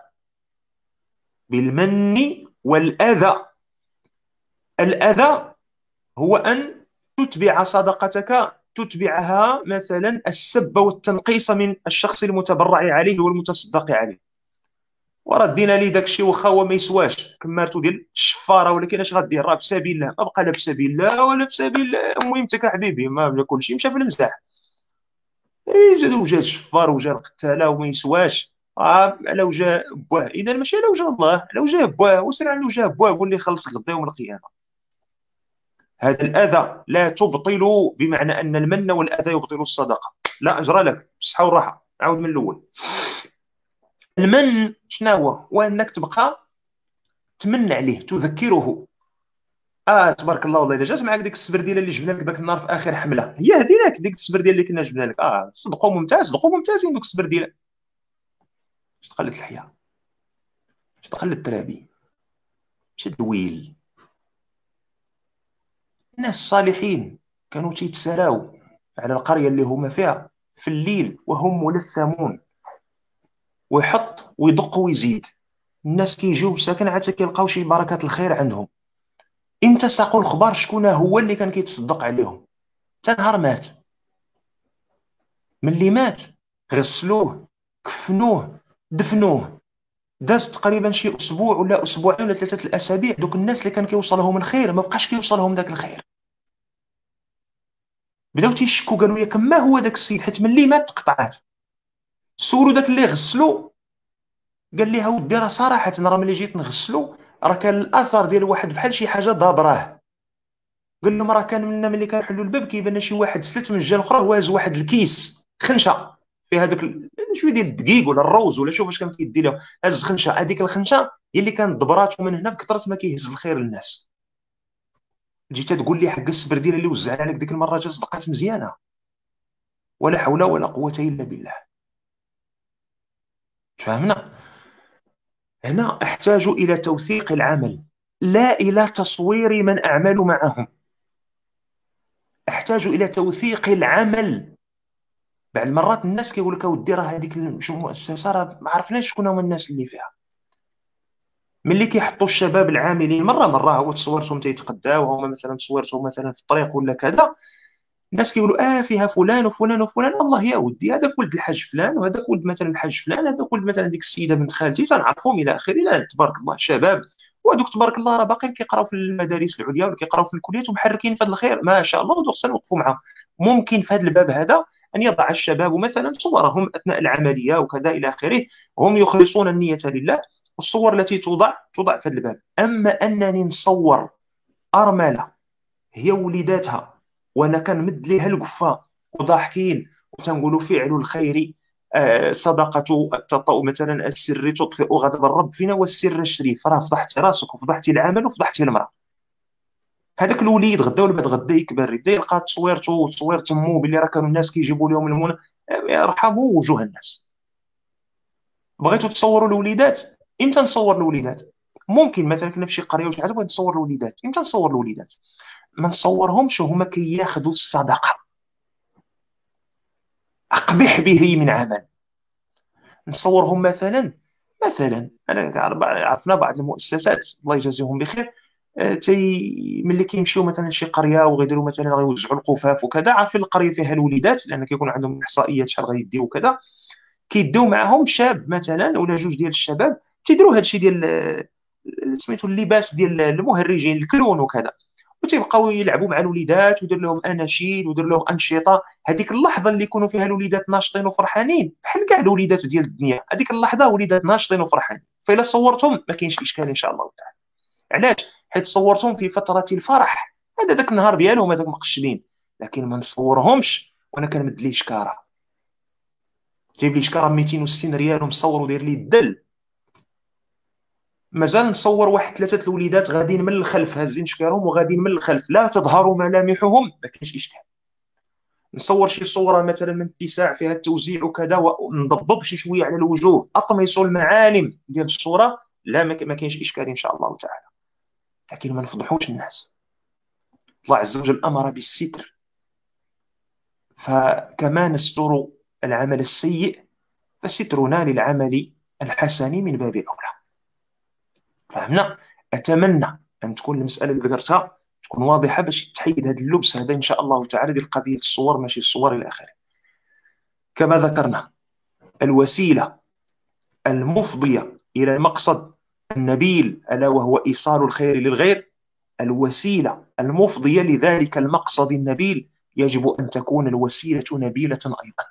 بالمن والاذى. الاذى هو ان تتبع صدقتك، تتبعها مثلا السب والتنقيص من الشخص المتبرع عليه والمتصدق عليه. وراه دينا لي داك الشيء واخا هو ما يسواش كمارتو ديال الشفاره، ولكن اش غدير؟ راه في سبيل الله، ما بقى لا في سبيل الله ولا في سبيل المهم انت حبيبي، ما كل شيء مشى في المزاح. اي جا وجا الشفار وجا القتاله وما يسواش، آه على وجه بواه. اذا ماشي على وجه الله، على وجه بواه، وسير على وجه بواه قول لي خلص غدا يوم القيامه. هذا الأذى لا تبطل بمعنى أن المن والأذى يبطل الصدقة، لا أجر لك، بالصحة والراحة. عاود من الأول. المن شنو هو؟ هو انك تبقى تمن عليه، تذكره. اه تبارك الله، والله الا جات معاك ديك السبرديله اللي جبنا لك ذاك النهار في اخر حمله، هي هديناك ديك السبرديله اللي كنا جبنا لك. اه صدقوا ممتاز، صدقوا ممتازين دوك السبرديله. اش تخلت الحياه، اش تخلت الترابي، شد الويل. الناس الصالحين كانوا تيتسراو على القريه اللي هما فيها في الليل وهم ملثمون، ويحط ويدق ويزيد. الناس كيجيو ساكن عاد كيلقاو شي بركات الخير عندهم. امتى ساقوا الخبر شكون هو اللي كان كيتصدق عليهم؟ تا نهار مات. ملي مات غسلوه، كفنوه، دفنوه. داز تقريبا شي اسبوع ولا اسبوعين ولا ثلاثه الاسابيع، دوك الناس اللي كان كيوصلهم الخير ما بقاش كيوصلهم داك الخير. بداو تيشكوا، قالوا ياك ما هو داك السيد، حيت ملي مات تقطعات. سولوا داك اللي غسلو، قال لي اودي راه صراحه راه ملي جيت نغسلو راه كان الاثر ديال واحد بحال شي حاجه ضابراه. قال لهم راه كان منا ملي كنحلوا الباب كيبان شي واحد سلت من الجهه الاخرى واز واحد الكيس خنشه فيها هذوك ال- شويه ديال الدقيق ولا الروز ولا شوف اش كان كيدي لهم. هز خنشه، هذيك الخنشه هي اللي كانت دبرات من هنا بكثره ما كيهز الخير للناس. جيت تقول لي حق السبرديله اللي وزعنا عليك ديك المره جات صدقات مزيانه. ولا حول ولا قوه الا بالله. فهمنا؟ هنا احتاج الى توثيق العمل، لا الى تصوير من اعمل معهم. احتاج الى توثيق العمل. بعض المرات الناس كيقول لك اودي راه هذيك المؤسسه راه ما عرفناش شكون هما الناس اللي فيها. ملي كيحطوا الشباب العاملين مره مره هو تصورتهم تيتقداو، هما مثلا تصويرتهم مثلا في الطريق ولا كذا، الناس كيقولوا اه فيها فلان وفلان وفلان. الله يا ودي هذاك ولد الحاج فلان، وهذاك ولد مثلا الحاج فلان، هذاك ولد مثلا ديك السيده بنت خالتي تنعرفهم الى اخره. لا تبارك الله شباب، وهذوك تبارك الله راه باقيين كيقراو في المدارس العليا ولا كيقراو في الكليات ومحركين في هذا الخير ما شاء الله، ودوك خصنا نوقفوا معاهم. ممكن في هذا الباب هذا ان يضع الشباب مثلا صورهم اثناء العمليه وكذا الى اخره، هم يخلصون النيه لله. والصور التي توضع توضع في هذا الباب. اما انني نصور ارمله هي وليداتها وانا كنمد ليها القفه وضاحكين وتنقولوا فعل الخير، آه، صدقة التطوع مثلا السر تطفئ غضب الرب، فينا والسر الشريف. راه فضحتي راسك وفضحتي العمل وفضحتي المرأة. هذاك الوليد غدا ولا بعد غدا يكبر يبدا يلقى تصويرته وتصوير تمو باللي راه كانوا الناس كيجيبوا لهم المنى. يرحبوا وجوه الناس. بغيتوا تصوروا الوليدات، امتى نصور الوليدات؟ ممكن مثلا كنا في شي قريه وشي حاجه بغيت نصور الوليدات، امتى نصور الوليدات؟ ما نصورهمش وهما كياخذوا الصدقه. أقبح به من عمل. نصورهم مثلا، مثلا انا عرفنا بعض المؤسسات الله يجازيهم بخير، آه، تي ملي كيمشيو مثلا شي قريه وغيديروا مثلا غيوزعوا القفاف وكذا، عارفين القريه فيها الوليدات لان كيكون عندهم احصائيات شحال غيديو وكذا، كيديو معاهم شاب مثلا ولا جوج ديال الشباب تيديروا هذا الشيء ديال آه، سميتو اللباس ديال المهرجين الكرون وكذا، وتيبقاو يلعبوا مع الوليدات ويدير لهم اناشيد ويدير لهم انشطه. هذيك اللحظه اللي يكونوا فيها الوليدات ناشطين وفرحانين بحال كاع الوليدات ديال الدنيا، هذيك اللحظه وليدات ناشطين وفرحانين، فإلا صورتهم ما كاينش اشكال ان شاء الله تعالى. علاش؟ حيت صورتهم في فتره الفرح، هذا ذاك النهار ديالهم هذاك مقشبين. لكن ما نصورهمش وانا كنمد ليه شكاره، جايب لي شكاره مئتين وستين ريال ومصور وداير لي الدل. مازال نصور واحد ثلاثه الوليدات غاديين من الخلف هازين شكارهم وغاديين من الخلف لا تظهر ملامحهم، ما كاينش اشكال. نصور شي صوره مثلا من اتساع فيها التوزيع وكذا ونضبب شي شويه على الوجوه اطمس المعالم ديال الصوره، لا ما كاينش اشكال ان شاء الله تعالى. لكن ما نفضحوش الناس. الله عز وجل امر بالستر، فكما نستر العمل السيء فسترنا للعمل الحسن من باب اولى. فهمنا؟ اتمنى ان تكون المساله اللي ذكرتها تكون واضحه باش تحيد هذا اللبس هذا ان شاء الله تعالى ديال قضيه الصور ماشي الصور الى اخره. كما ذكرنا الوسيله المفضيه الى المقصد النبيل الا وهو ايصال الخير للغير، الوسيله المفضيه لذلك المقصد النبيل يجب ان تكون الوسيله نبيله ايضا.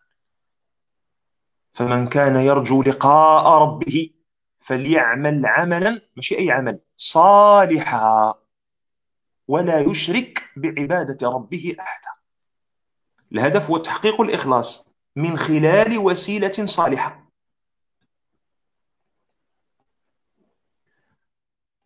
فمن كان يرجو لقاء ربه فليعمل عملا، ماشي اي عمل، صالحا ولا يشرك بعبادة ربه أحدا. الهدف هو تحقيق الإخلاص من خلال وسيلة صالحة.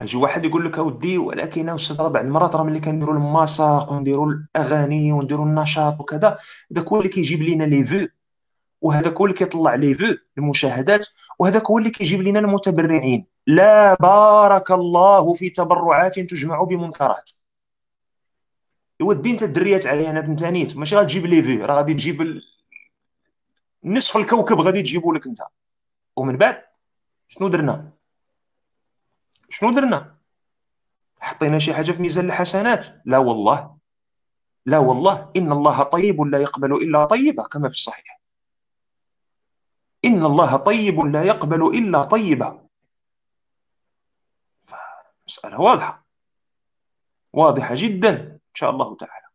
يجي واحد يقول لك اودي ولكن استاذ راه بعض المرات راه ملي كنديروا المساق ونديروا الاغاني ونديروا النشاط وكذا، داك هو اللي كيجيب لنا لي فيو، وهذاك هو اللي كيطلع لي فيو المشاهدات، وهذاك هو اللي كيجيب لنا المتبرعين. لا بارك الله في تبرعات تجمع بمنكرات. يودي انت الدريات عليها انا انت نيت ماشي غتجيب لي فيو، راه غادي تجيب ال- نصف الكوكب غادي تجيبوا لك انت. ومن بعد شنو درنا؟ شنو درنا؟ حطينا شي حاجه في ميزان الحسنات؟ لا والله. لا والله، إن الله طيب لا يقبل إلا طيبا كما في الصحيح. إن الله طيب لا يقبل إلا طيبا. مسألة واضحة، واضحة جدا إن شاء الله تعالى.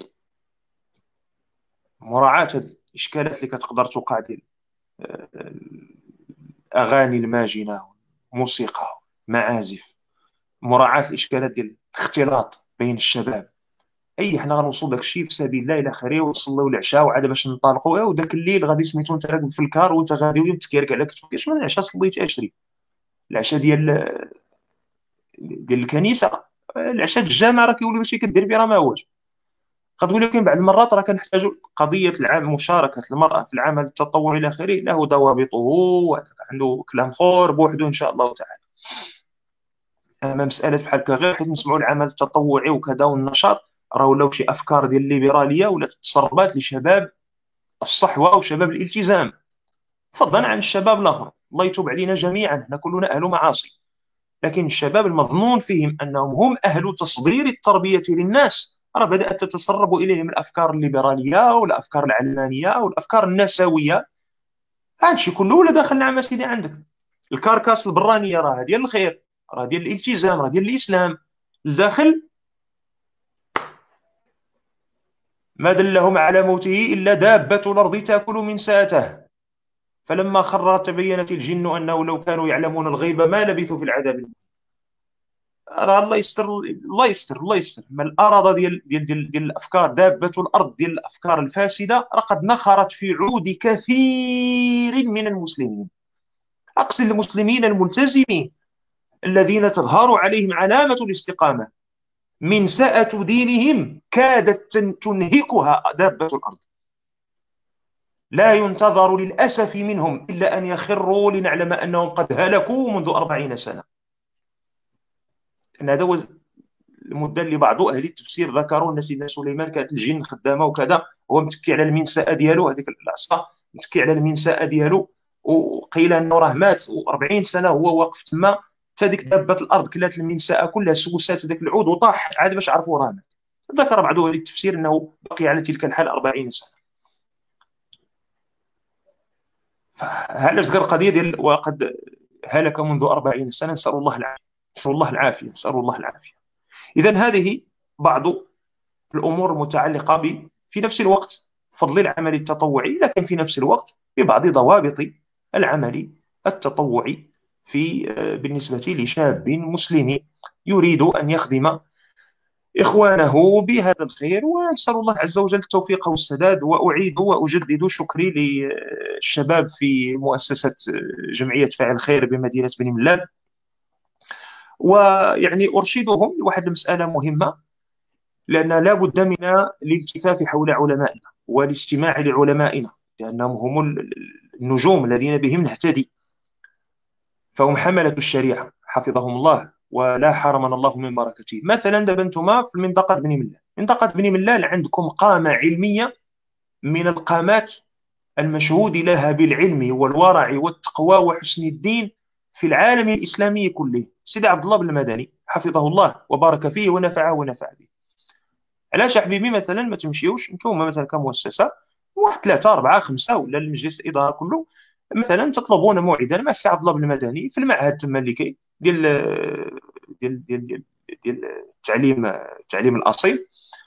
مراعاة هذه الإشكالات اللي كتقدر توقع ديال آه، الأغاني الماجنة، موسيقى، معازف، مراعاة الإشكالات ديال الاختلاط بين الشباب. اي حنا غنوصلوا داك الشيء في سبيل الله الى اخره، ونصليو العشاء وعاد باش ننطلقوا، وداك الليل غادي سميتو انت راكب في الكار وانت غادي ومتكرك على كتفك. اش من العشاء صليتي اشري؟ العشاء ديال ديال الكنيسه، العشاء ديال الجامع راه كيولي داكشي كدير فيه راه ما هوش. غتقول لكن بعض المرات راه كنحتاجوا قضيه العام مشاركه المراه في العمل التطوعي الى اخره، له ضوابطه وعنده كلام خور بوحده ان شاء الله تعالى. اما مساله بحال هكا غير حيت نسمعوا العمل التطوعي وكذا والنشاط، راه ولاو شي افكار ديال الليبراليه ولا تسربات لشباب الصحوه وشباب الالتزام، فضلا عن الشباب الاخر. الله يتوب علينا جميعا، احنا كلنا اهل معاصي. لكن الشباب المظنون فيهم انهم هم اهل تصدير التربيه للناس، راه بدات تتسرب اليهم الافكار الليبراليه والافكار العلمانيه والافكار النسويه. هادشي كله ولا داخل نعم يا سيدي عندك. الكاركاس البرانيه راه ديال الخير، راه ديال الالتزام، راه ديال الاسلام. الداخل ما دلهم على موته الا دابه الارض تاكل من ساته، فلما خر تبينت الجن انه لو كانوا يعلمون الغيب ما لبثوا في العذاب المهين. راه الله يستر، الله يستر، الله يستر. ما الارض ديال ديال ديال, ديال الافكار، دابه الارض ديال الافكار الفاسده، راه قد نخرت في عود كثير من المسلمين. اقصد المسلمين الملتزمين الذين تظهر عليهم علامه الاستقامه. من ساءة دينهم كادت تنهكها دابه الارض. لا ينتظر للاسف منهم الا ان يخروا لنعلم انهم قد هلكوا منذ أربعين سنه. ان هذا هو المده اللي بعض اهل التفسير ذكروا ان سيدنا سليمان كانت الجن خدامه وكذا، هو متكي على المنساء ديالو، هذيك العصا متكي على المنساء ديالو، وقيل انه راه مات و40 سنه هو واقف تما، حتى ديك دابه الارض كلات المنساء كلها، سوسات ذاك العود وطاح عاد باش عرفوا راه مات. ذكر بعض اهل التفسير انه بقي على تلك الحال أربعين سنه. فعلاش ذكر القضيه ديال وقد هلك منذ أربعين سنه؟ نسال الله العافيه، نسال الله العافيه، نسال الله العافيه. اذا هذه بعض الامور المتعلقه ب في نفس الوقت فضل العمل التطوعي، لكن في نفس الوقت ببعض ضوابط العمل التطوعي في بالنسبه لشاب مسلم يريد ان يخدم اخوانه بهذا الخير. ونسال الله عز وجل التوفيق والسداد. واعيد واجدد شكري للشباب في مؤسسه جمعيه فاعل خير بمدينه بني ملال، ويعني ارشدهم لواحد المساله مهمه، لأن لا بد من الالتفاف حول علمائنا والاستماع لعلمائنا، لأنهم هم النجوم الذين بهم نهتدي، فهم حملة الشريعة حفظهم الله ولا حرمنا الله من بركته. مثلا دابا انتم في منطقة بني ملال، منطقة بني ملال عندكم قامة علمية من القامات المشهود لها بالعلم والورع والتقوى وحسن الدين في العالم الإسلامي كله، سيدي عبد الله بن المدني حفظه الله وبارك فيه ونفعه ونفع به. علاش يا حبيبي مثلا ما تمشيوش انتم مثلا كمؤسسه، واحد ثلاثه اربعه خمسه ولا المجلس الاداره كله، مثلا تطلبون موعدا مع السي عبد الله بن المدني في المعهد تما اللي كاين ديال ديال ديال ديال ديال التعليم التعليم الاصيل،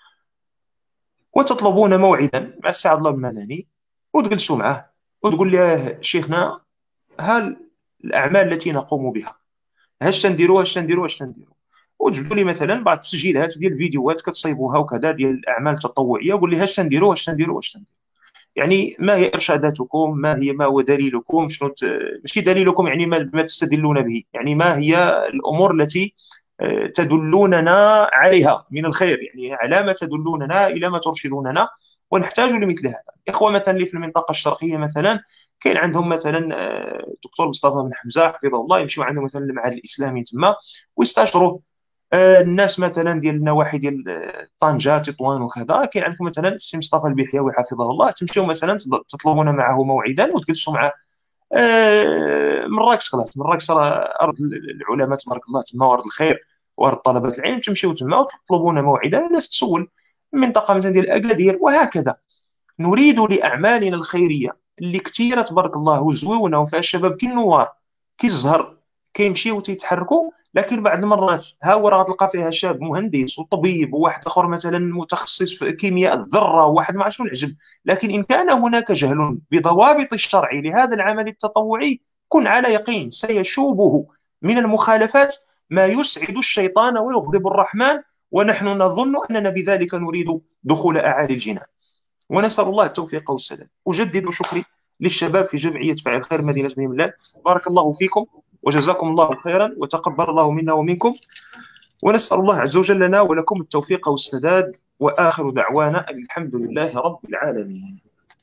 وتطلبون موعدا مع السي عبد الله بن المدني وتجلسوا معه وتقول له شيخنا ها الاعمال التي نقوم بها، هاش تنديروا هاش تنديروا هاش تنديروا، وتجبدوا لي مثلا بعض التسجيلات ديال الفيديوهات كتصيبوها وكذا ديال الاعمال التطوعيه، وقول لي هاش تنديروا هاش تنديروا هاش تنديروا. يعني ما هي إرشاداتكم؟ ما هي ما هو دليلكم؟ شنو ت... ماشي دليلكم يعني ما, ما تستدلون به، يعني ما هي الأمور التي آه، تدلوننا عليها من الخير، يعني على ما تدلوننا، إلى ما ترشدوننا، ونحتاج لمثل هذا. إخوة مثلا اللي في المنطقة الشرقية مثلا، كاين عندهم مثلا آه، الدكتور مصطفى بن حمزة حفظه الله، يمشيو عنده مثلا المعهد الإسلامي تما ويستشروا آه، الناس مثلا ديال النواحي ديال آه، طنجة تطوان وكذا. كاين عندكم مثلا السي مصطفى البيحيوي حفظه الله، تمشيو مثلا تطلبون معه موعدا وتجلسوا معه. آه، مراكش خلاص، مراكش راه ارض العلماء تبارك الله تما، وارض الخير وارض طلبه العلم. تمشيو تما وتطلبون موعدا، الناس تسول المنطقه مثلا ديال اكادير وهكذا. نريد لأعمالنا الخيرية اللي كثيرة تبارك الله وزويونة وفيها الشباب كي النوار كي الزهر كيمشيو وتيتحركوا، لكن بعض المرات ها هو راه غتلقى فيها شاب مهندس وطبيب، وواحد اخر مثلا متخصص في كيمياء الذره، وواحد ما عرف شنو العجب. لكن ان كان هناك جهل بضوابط الشرع لهذا العمل التطوعي، كن على يقين سيشوبه من المخالفات ما يسعد الشيطان ويغضب الرحمن، ونحن نظن اننا بذلك نريد دخول اعالي الجنان. ونسأل الله التوفيق والسداد. أجدد شكري للشباب في جمعية فاعل خير مدينة بني ملال. بارك الله فيكم وجزاكم الله خيرا وتقبل الله منا ومنكم، ونسأل الله عز وجل لنا ولكم التوفيق والسداد. وآخر دعوانا الحمد لله رب العالمين.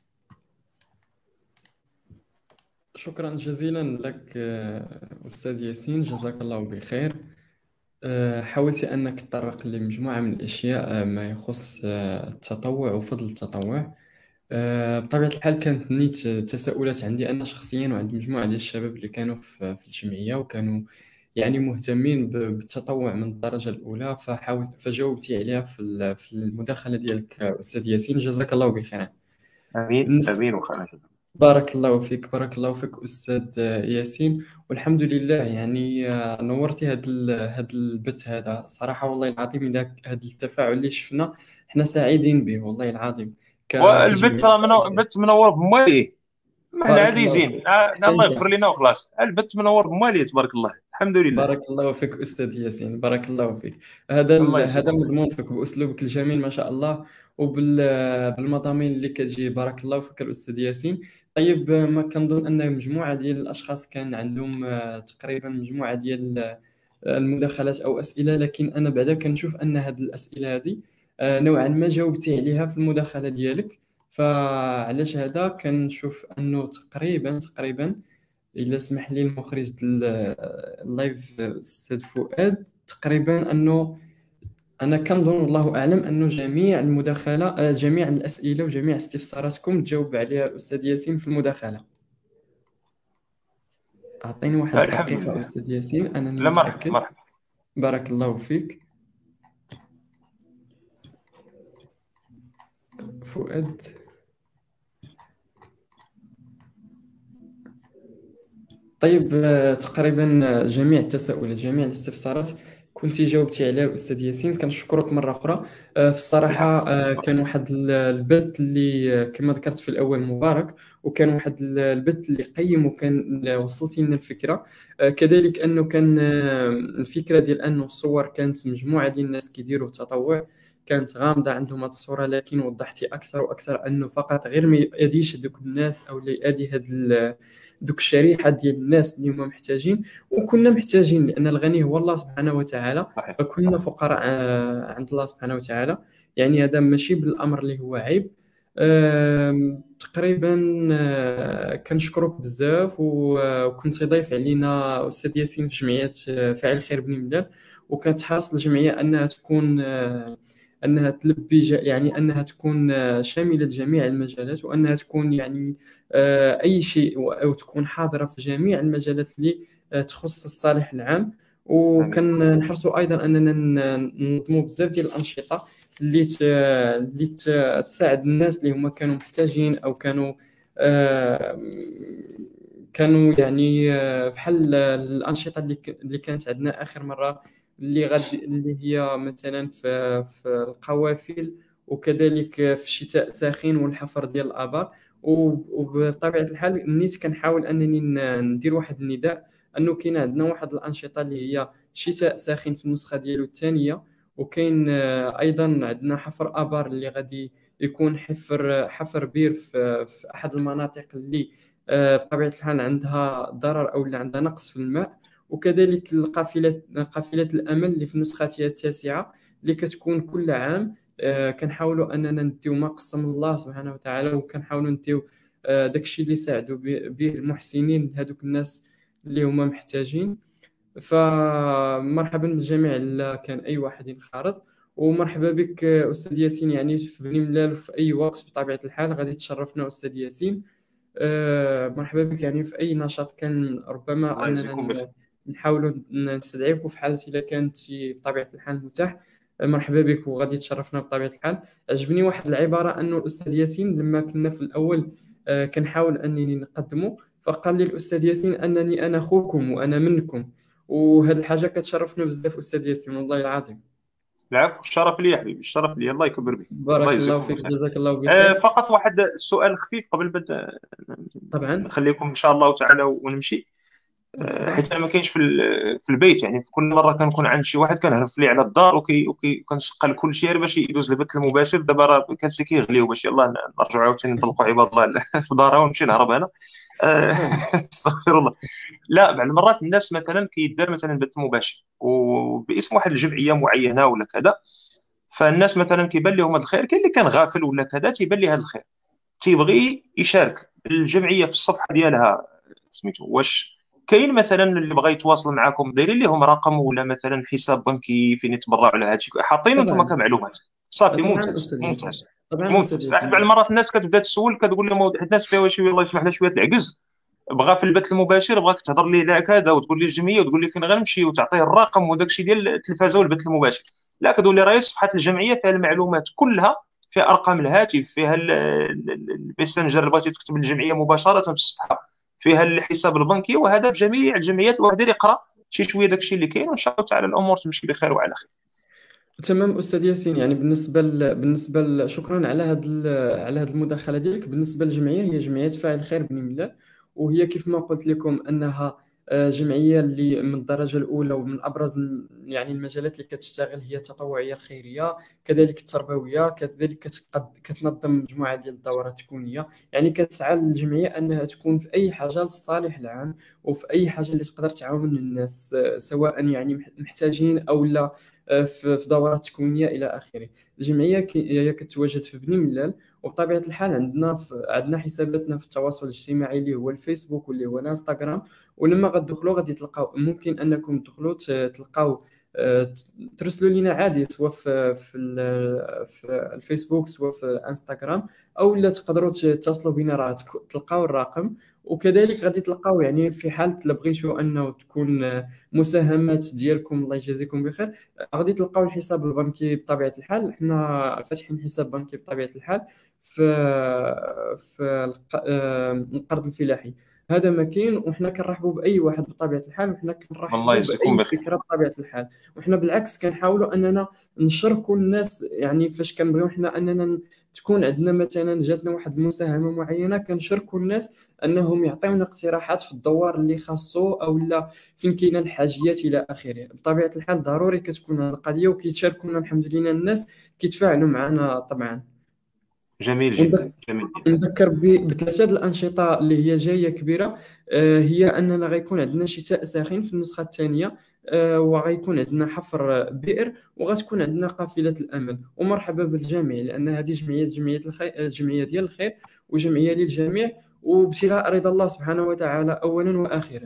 شكرا جزيلا لك آه، أستاذ ياسين، جزاك الله بخير. آه، حاولت أنك تطرق لمجموعة من الأشياء آه، ما يخص آه، التطوع وفضل التطوع. آه، بطبيعة الحال كانت نيت تساؤلات عندي أنا شخصيا، وعند مجموعة ديال الشباب اللي كانوا في في الجمعية وكانوا يعني مهتمين ب- بالتطوع من الدرجة الأولى، فحاولت فجاوبتي عليها في ال- في المداخلة ديالك آه، أستاذ ياسين، جزاك الله بخير. آمين بالنسبة آمين وخيرا. بارك الله فيك، بارك الله فيك أستاذ ياسين، والحمد لله يعني آه، نورتي هذا هذا البث هذا صراحة والله العظيم. إذا هذا التفاعل اللي شفنا احنا سعيدين به والله العظيم ك- والبت كجمعية. راه من البت منور بمواليه، ما هنا بارك الله عزيزين. فيك آه، حتى الله أنت. يغفر لنا وخلاص. البت منور بمواليه تبارك الله، الحمد لله. بارك الله فيك أستاذ ياسين، بارك الله فيك. هذا الله ال- هذا يجزيكم خير. مضمون فيك بأسلوبك الجميل ما شاء الله، وبالمضامين اللي كتجي، بارك الله فيك الأستاذ ياسين. طيب آه، ما كنظن أن مجموعة ديال الأشخاص كان عندهم آه، تقريبا مجموعة ديال آه، المداخلات أو أسئلة، لكن أنا بعدا كنشوف أن هذه الأسئلة هذه آه، نوعا ما جاوبتي عليها في المداخلة ديالك، فعلاش هذا كنشوف أنه تقريبا تقريبا إلا سمح لي المخرج ديال اللايف أستاذ فؤاد، تقريبا أنه أنا كنظن والله أعلم أنه جميع المداخلة آه، جميع الأسئلة وجميع استفساراتكم تجاوب عليها الأستاذ ياسين في المداخلة. أعطيني واحد آه، الحمد الدقيقة لله. أستاذ ياسين أنني لا، مرحبا نتأكد. مرحبا. بارك الله فيك فؤاد. طيب آه، تقريبا آه، جميع التساؤلات جميع الاستفسارات كنت جاوبتي عليها الأستاذ ياسين، كنشكرك مرة أخرى. آه، في الحمد الصراحة لله. آه، كان واحد ال- البث اللي آه، كما ذكرت في الأول مبارك، وكان واحد ال- البث اللي قيم، وكان وصلتي لنا الفكرة. آه، كذلك أنه كان آه، الفكرة ديال أنه الصور كانت مجموعة ديال الناس كيديروا تطوع كانت غامضة عندهم هذه الصورة، لكن وضحتي أكثر وأكثر أنه فقط غير ما يأذيش دوك الناس أو لا يأذي هاد دوك الشريحه ديال الناس اللي هما محتاجين، وكنا محتاجين لان الغني هو الله سبحانه وتعالى، صحيح. فكنا فقراء آه، عند الله سبحانه وتعالى. يعني هذا ماشي بالامر اللي هو عيب. آم، تقريبا آه، كنشكرك بزاف، و- وكنت ضيف علينا استاذ ياسين في جمعيه آه، فاعل خير بني مدار، وكانت حرص الجمعيه انها تكون آه، انها تلبي ج- يعني انها تكون آه، شامله لجميع المجالات، وانها تكون يعني آه، أي شيء، أو تكون حاضرة في جميع المجالات اللي آه، تخص الصالح العام. آمين. وكنحرصوا أيضا أننا ن- ننظموا بزاف ديال الأنشطة اللي ت- اللي ت- تساعد الناس اللي هما كانوا محتاجين، أو كانوا آه، كانوا يعني آه، بحال الأنشطة اللي ك- اللي كانت عندنا آخر مرة، اللي غادي اللي هي مثلا في في القوافل، وكذلك في الشتاء ساخن والحفر ديال الآبار. وب- وبطبيعة الحال نيت كنحاول أنني ن- ندير واحد النداء أنه كاين عندنا واحد الأنشطة اللي هي شتاء ساخن في النسخة ديالو الثانية، وكاين آه، أيضا عندنا حفر آبار اللي غادي يكون حفر حفر بير في, في احد المناطق اللي آه، بطبيعه الحال عندها ضرر او اللي عندها نقص في الماء. وكذلك القافله قافله الامل اللي في نسختها التاسعه اللي كتكون كل عام. آه، كنحاولوا اننا نديو ما قسم الله سبحانه وتعالى، وكنحاولوا نديو آه، داكشي اللي يساعدوا به به المحسنين، هذوك الناس اللي هما محتاجين. فمرحبا بالجميع إلا كان أي واحد ينخرط. ومرحبا بك آه، أستاذ ياسين، يعني في بني ملال في أي وقت بطبيعة الحال غادي تشرفنا أستاذ ياسين. آه، مرحبا بك يعني في أي نشاط كان، ربما الله أننا يجزيكم بخير. ن- نحاولوا نستدعيك في حالة إذا كانت بطبيعة الحال متاح. آه، مرحبا بك وغادي تشرفنا بطبيعة الحال. عجبني واحد العبارة أنه الأستاذ ياسين لما كنا في الأول آه، كنحاول أنني نقدمه، فقال لي الأستاذ ياسين أنني أنا أخوكم وأنا منكم. وهذه الحاجة كتشرفنا بزاف أستاذ ياسين، والله العظيم. العفو، الشرف لي يا حبيبي، الشرف لي، الله يكبر بك. الله بارك الله يجزيكم فيك، بخير. جزاك الله آه، بخير. فقط واحد السؤال خفيف قبل بد طبعا. نخليكم ان شاء الله تعالى ونمشي. آه، مرحبا. حيت انا ما كاينش في ال- في البيت، يعني في كل مره كنكون عند شي واحد كنهرف ليه على الدار وكي وكي كنسقل كل شيء باش يدوز البث المباشر. دابا راه كنسي كيغليو باش يلاه نرجعوا عاوتاني نطلقوا عباد الله في دارها ونمشي نهرب انا. آه، نعم. استغفر الله. لا، بعض المرات الناس مثلا كيدار مثلا بث مباشر وباسم واحد الجمعيه معينه ولا كذا، فالناس مثلا كيبان لهم هذا الخير، كاين اللي كان غافل ولا كذا تيبان ليه هذا الخير، تيبغي يشارك الجمعيه في الصفحه ديالها. سميتو واش كاين مثلا اللي بغى يتواصل معكم دايرين لهم رقم ولا مثلا حساب بنكي فين يتبرعوا على هذا الشيء، حاطينه انتم طبعا. كمعلومات؟ صافي، طبعا ممتاز أستاذ ياسين. ممتاز طبعا أستاذ ممتاز. واحد بعض ياسين. المرات الناس كتبدا تسول كتقول لهم واحد الناس فيها شي الله يسمح لها شويه العجز، بغى في البث المباشر بغاك تهضر ليه على كذا وتقول لي الجمعيه وتقول لي فين غنمشي وتعطيه الرقم وداك الشيء ديال التلفازه والبث المباشر. لا، كتقول لي راهي صفحه الجمعيه فيها المعلومات كلها، فيها ارقام الهاتف، فيها ال- ال- ال- الميسنجر اللي بغيتي تكتب للجمعيه مباشره في الصفحه، فيها الحساب البنكي، وهذا في جميع الجمعيات. الواحد يقدر يقرا شي شويه داك الشيء اللي كاين، وان شاء الله تعالى الامور تمشي بخير وعلى خير. تمام أستاذ ياسين، يعني بالنسبة ل... بالنسبة ل... شكرا على هذه ال... على هذه المداخلة ديالك. بالنسبة للجمعية، هي جمعية فاعل خير بني ملال، وهي كيف ما قلت لكم أنها آه، جمعية اللي من الدرجة الأولى، ومن أبرز ال- يعني المجالات اللي كتشتغل هي التطوعية الخيرية، كذلك التربوية، كذلك كتقد... كتنظم مجموعة ديال الدورات التكوينية. يعني كتسعى الجمعية أنها تكون في أي حاجة للصالح العام، وفي أي حاجة اللي تقدر تعاون الناس، آه، سواء يعني مح- محتاجين أو لا، آه، في في دورات تكوينيه الى اخره. الجمعيه كي- هي كتواجد في بني ملال، وبطبيعه الحال عندنا في عندنا حساباتنا في التواصل الاجتماعي اللي هو الفيسبوك واللي هو الانستغرام. ولما غتدخلوا غادي تلقاو، ممكن انكم تدخلوا ت- تلقاو آه، ت- ترسلوا لنا عادي، سواء في في ال- في الفيسبوك سواء في الانستغرام، او لا تقدروا تتصلوا بنا، راه تك- تلقاو الرقم. وكذلك غادي تلقاو يعني في حالة لا بغيتوا انه تكون آه، مساهمات ديالكم، الله يجازيكم بخير، غادي تلقاو الحساب البنكي بطبيعة الحال. حنا فاتحين حساب بنكي بطبيعة الحال في في الق- آه، القرض الفلاحي. هذا ما كاين، وحنا كنرحبوا باي واحد بطبيعه الحال، وحنا الله كنرحبوا يجزيكم باي بخير. فكره بطبيعه الحال. وحنا بالعكس كنحاولوا اننا نشاركوا الناس، يعني فاش كنبغيو حنا اننا ن- تكون عندنا مثلا جاتنا واحد المساهمه معينه، كنشاركوا الناس انهم يعطيونا اقتراحات في الدوار اللي خاصو او لا فين كاينه الحاجيات الى اخره. بطبيعه الحال ضروري كتكون هذه القضيه، وكيتشاركونا الحمد لله الناس كيتفاعلوا معنا طبعا. جميل ونذ- جدا، جميل جدا. نذكر ب- بثلاثه الانشطه اللي هي جايه كبيره. آه، هي اننا غيكون عندنا شتاء ساخن في النسخه الثانيه، آه، وغيكون عندنا حفر بئر، وغتكون عندنا قافله الامل. ومرحبا بالجميع، لان هذه جمعيه جمعيه الخير، جمعيه ديال الخير، وجمعيه للجميع، وابتغاء رضا الله سبحانه وتعالى اولا واخيرا.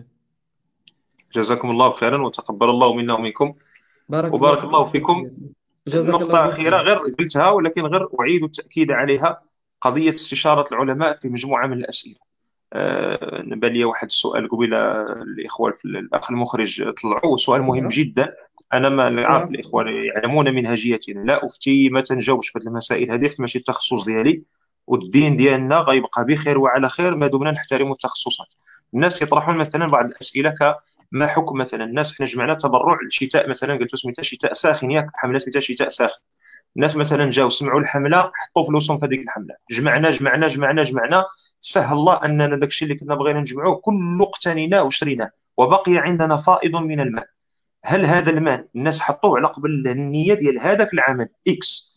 جزاكم الله خيرا وتقبل الله منا ومنكم، بارك الله وبارك فيك الله استاذ فيكم. ياسين، جزاك الله نقطة أخيرة بخير. غير قلتها ولكن غير أعيد التأكيد عليها، قضية استشارة العلماء في مجموعة من الأسئلة. آه، بان لي واحد السؤال قبيله الاخوه في الاخ المخرج طلعوا سؤال مهم نعم. جدا. انا ما عارف نعم. الاخوه يعلمون منهجيتي، لا افتي ما تنجاوبش في هذه المسائل هذه، حيت ماشي التخصص ديالي، والدين ديالنا غيبقى بخير وعلى خير ما دمنا نحترم التخصصات. الناس يطرحون مثلا بعض الاسئله ك ما حكم مثلا الناس، احنا جمعنا تبرع للشتاء مثلا، قلت سميتها شتاء ساخن، ياك حمله سميتها شتاء ساخن. الناس مثلا جاوا سمعوا الحمله، حطوا فلوسهم في هذيك الحمله، جمعنا جمعنا جمعنا جمعنا، سهل الله اننا داك الشيء اللي كنا بغينا نجمعوه كله اقتنيناه وشريناه، وبقي عندنا فائض من المال. هل هذا المال الناس حطوه على قبل النيه ديال هذاك العمل اكس،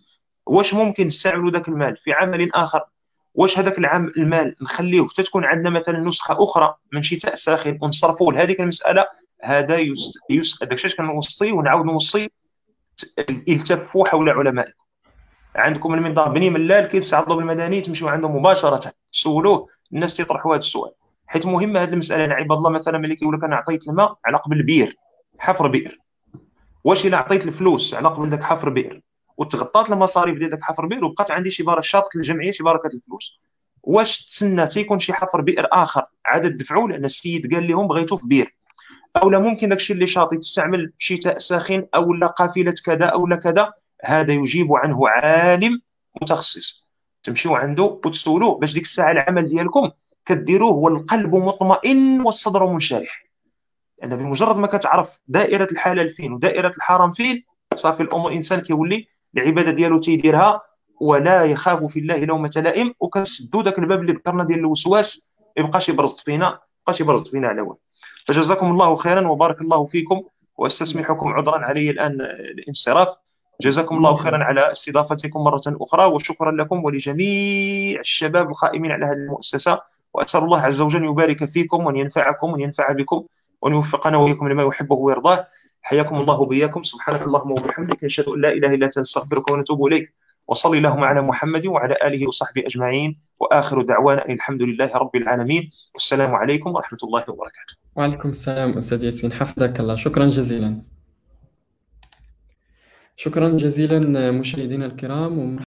واش ممكن نستعملوا ذاك المال في عمل اخر؟ واش هذاك العام المال نخليه حتى تكون عندنا مثلا نسخه اخرى من شتاء ساخن ونصرفوه لهذيك المساله؟ هذا يس يس داك الشيء كنوصي ونعاود نوصي، التفوا حول علمائكم. عندكم المنظار بني ملال كيتسعدوا بالمدني، تمشيو عنده مباشره سولوه، الناس تيطرحوا هذا السؤال حيت مهمه هذه المساله. انا عباد الله مثلا ملي كيقول لك انا عطيت الماء على قبل البير، حفر بئر، واش الا عطيت الفلوس على قبل ذاك حفر بئر وتغطات المصاريف ديال ذاك حفر بئر وبقات عندي شي بارك شاطت للجمعيه شي بركه الفلوس، واش تسنى تيكون شي حفر بئر اخر عاد دفعوا لان السيد قال لهم بغيتو في بئر؟ او لا ممكن داكشي اللي شاطي تستعمل بشتاء ساخن او لا قافله كذا او لا كذا؟ هذا يجيب عنه عالم متخصص، تمشيو عنده وتسولوه باش ديك الساعه العمل ديالكم كديروه والقلب مطمئن والصدر منشرح. لان يعني بمجرد ما كتعرف دائره الحلال فين ودائره الحرام فين، صافي الامور الانسان كيولي العباده ديالو تيديرها ولا يخاف في الله لومه لائم، وكنسدوا ذاك الباب اللي ذكرنا ديال الوسواس ما يبقاش يبرز فينا، ما يبقاش يبرز فينا على والو. فجزاكم الله خيرا وبارك الله فيكم، واستسمحكم عذرا علي الان الانصراف. جزاكم الله خيرا على استضافتكم مرة أخرى، وشكرا لكم ولجميع الشباب القائمين على هذه المؤسسة، وأسأل الله عز وجل يبارك فيكم وأن ينفعكم وأن ينفع بكم وأن يوفقنا وإياكم لما يحبه ويرضاه. حياكم الله وبياكم، سبحانك اللهم وبحمدك، نشهد أن لا إله إلا أنت، نستغفرك ونتوب إليك. وصلي اللهم على محمد وعلى آله وصحبه أجمعين، وآخر دعوانا أن الحمد لله رب العالمين، والسلام عليكم ورحمة الله وبركاته. وعليكم السلام أستاذ ياسين، حفظك الله. شكرا جزيلا. شكرا جزيلا مشاهدينا الكرام.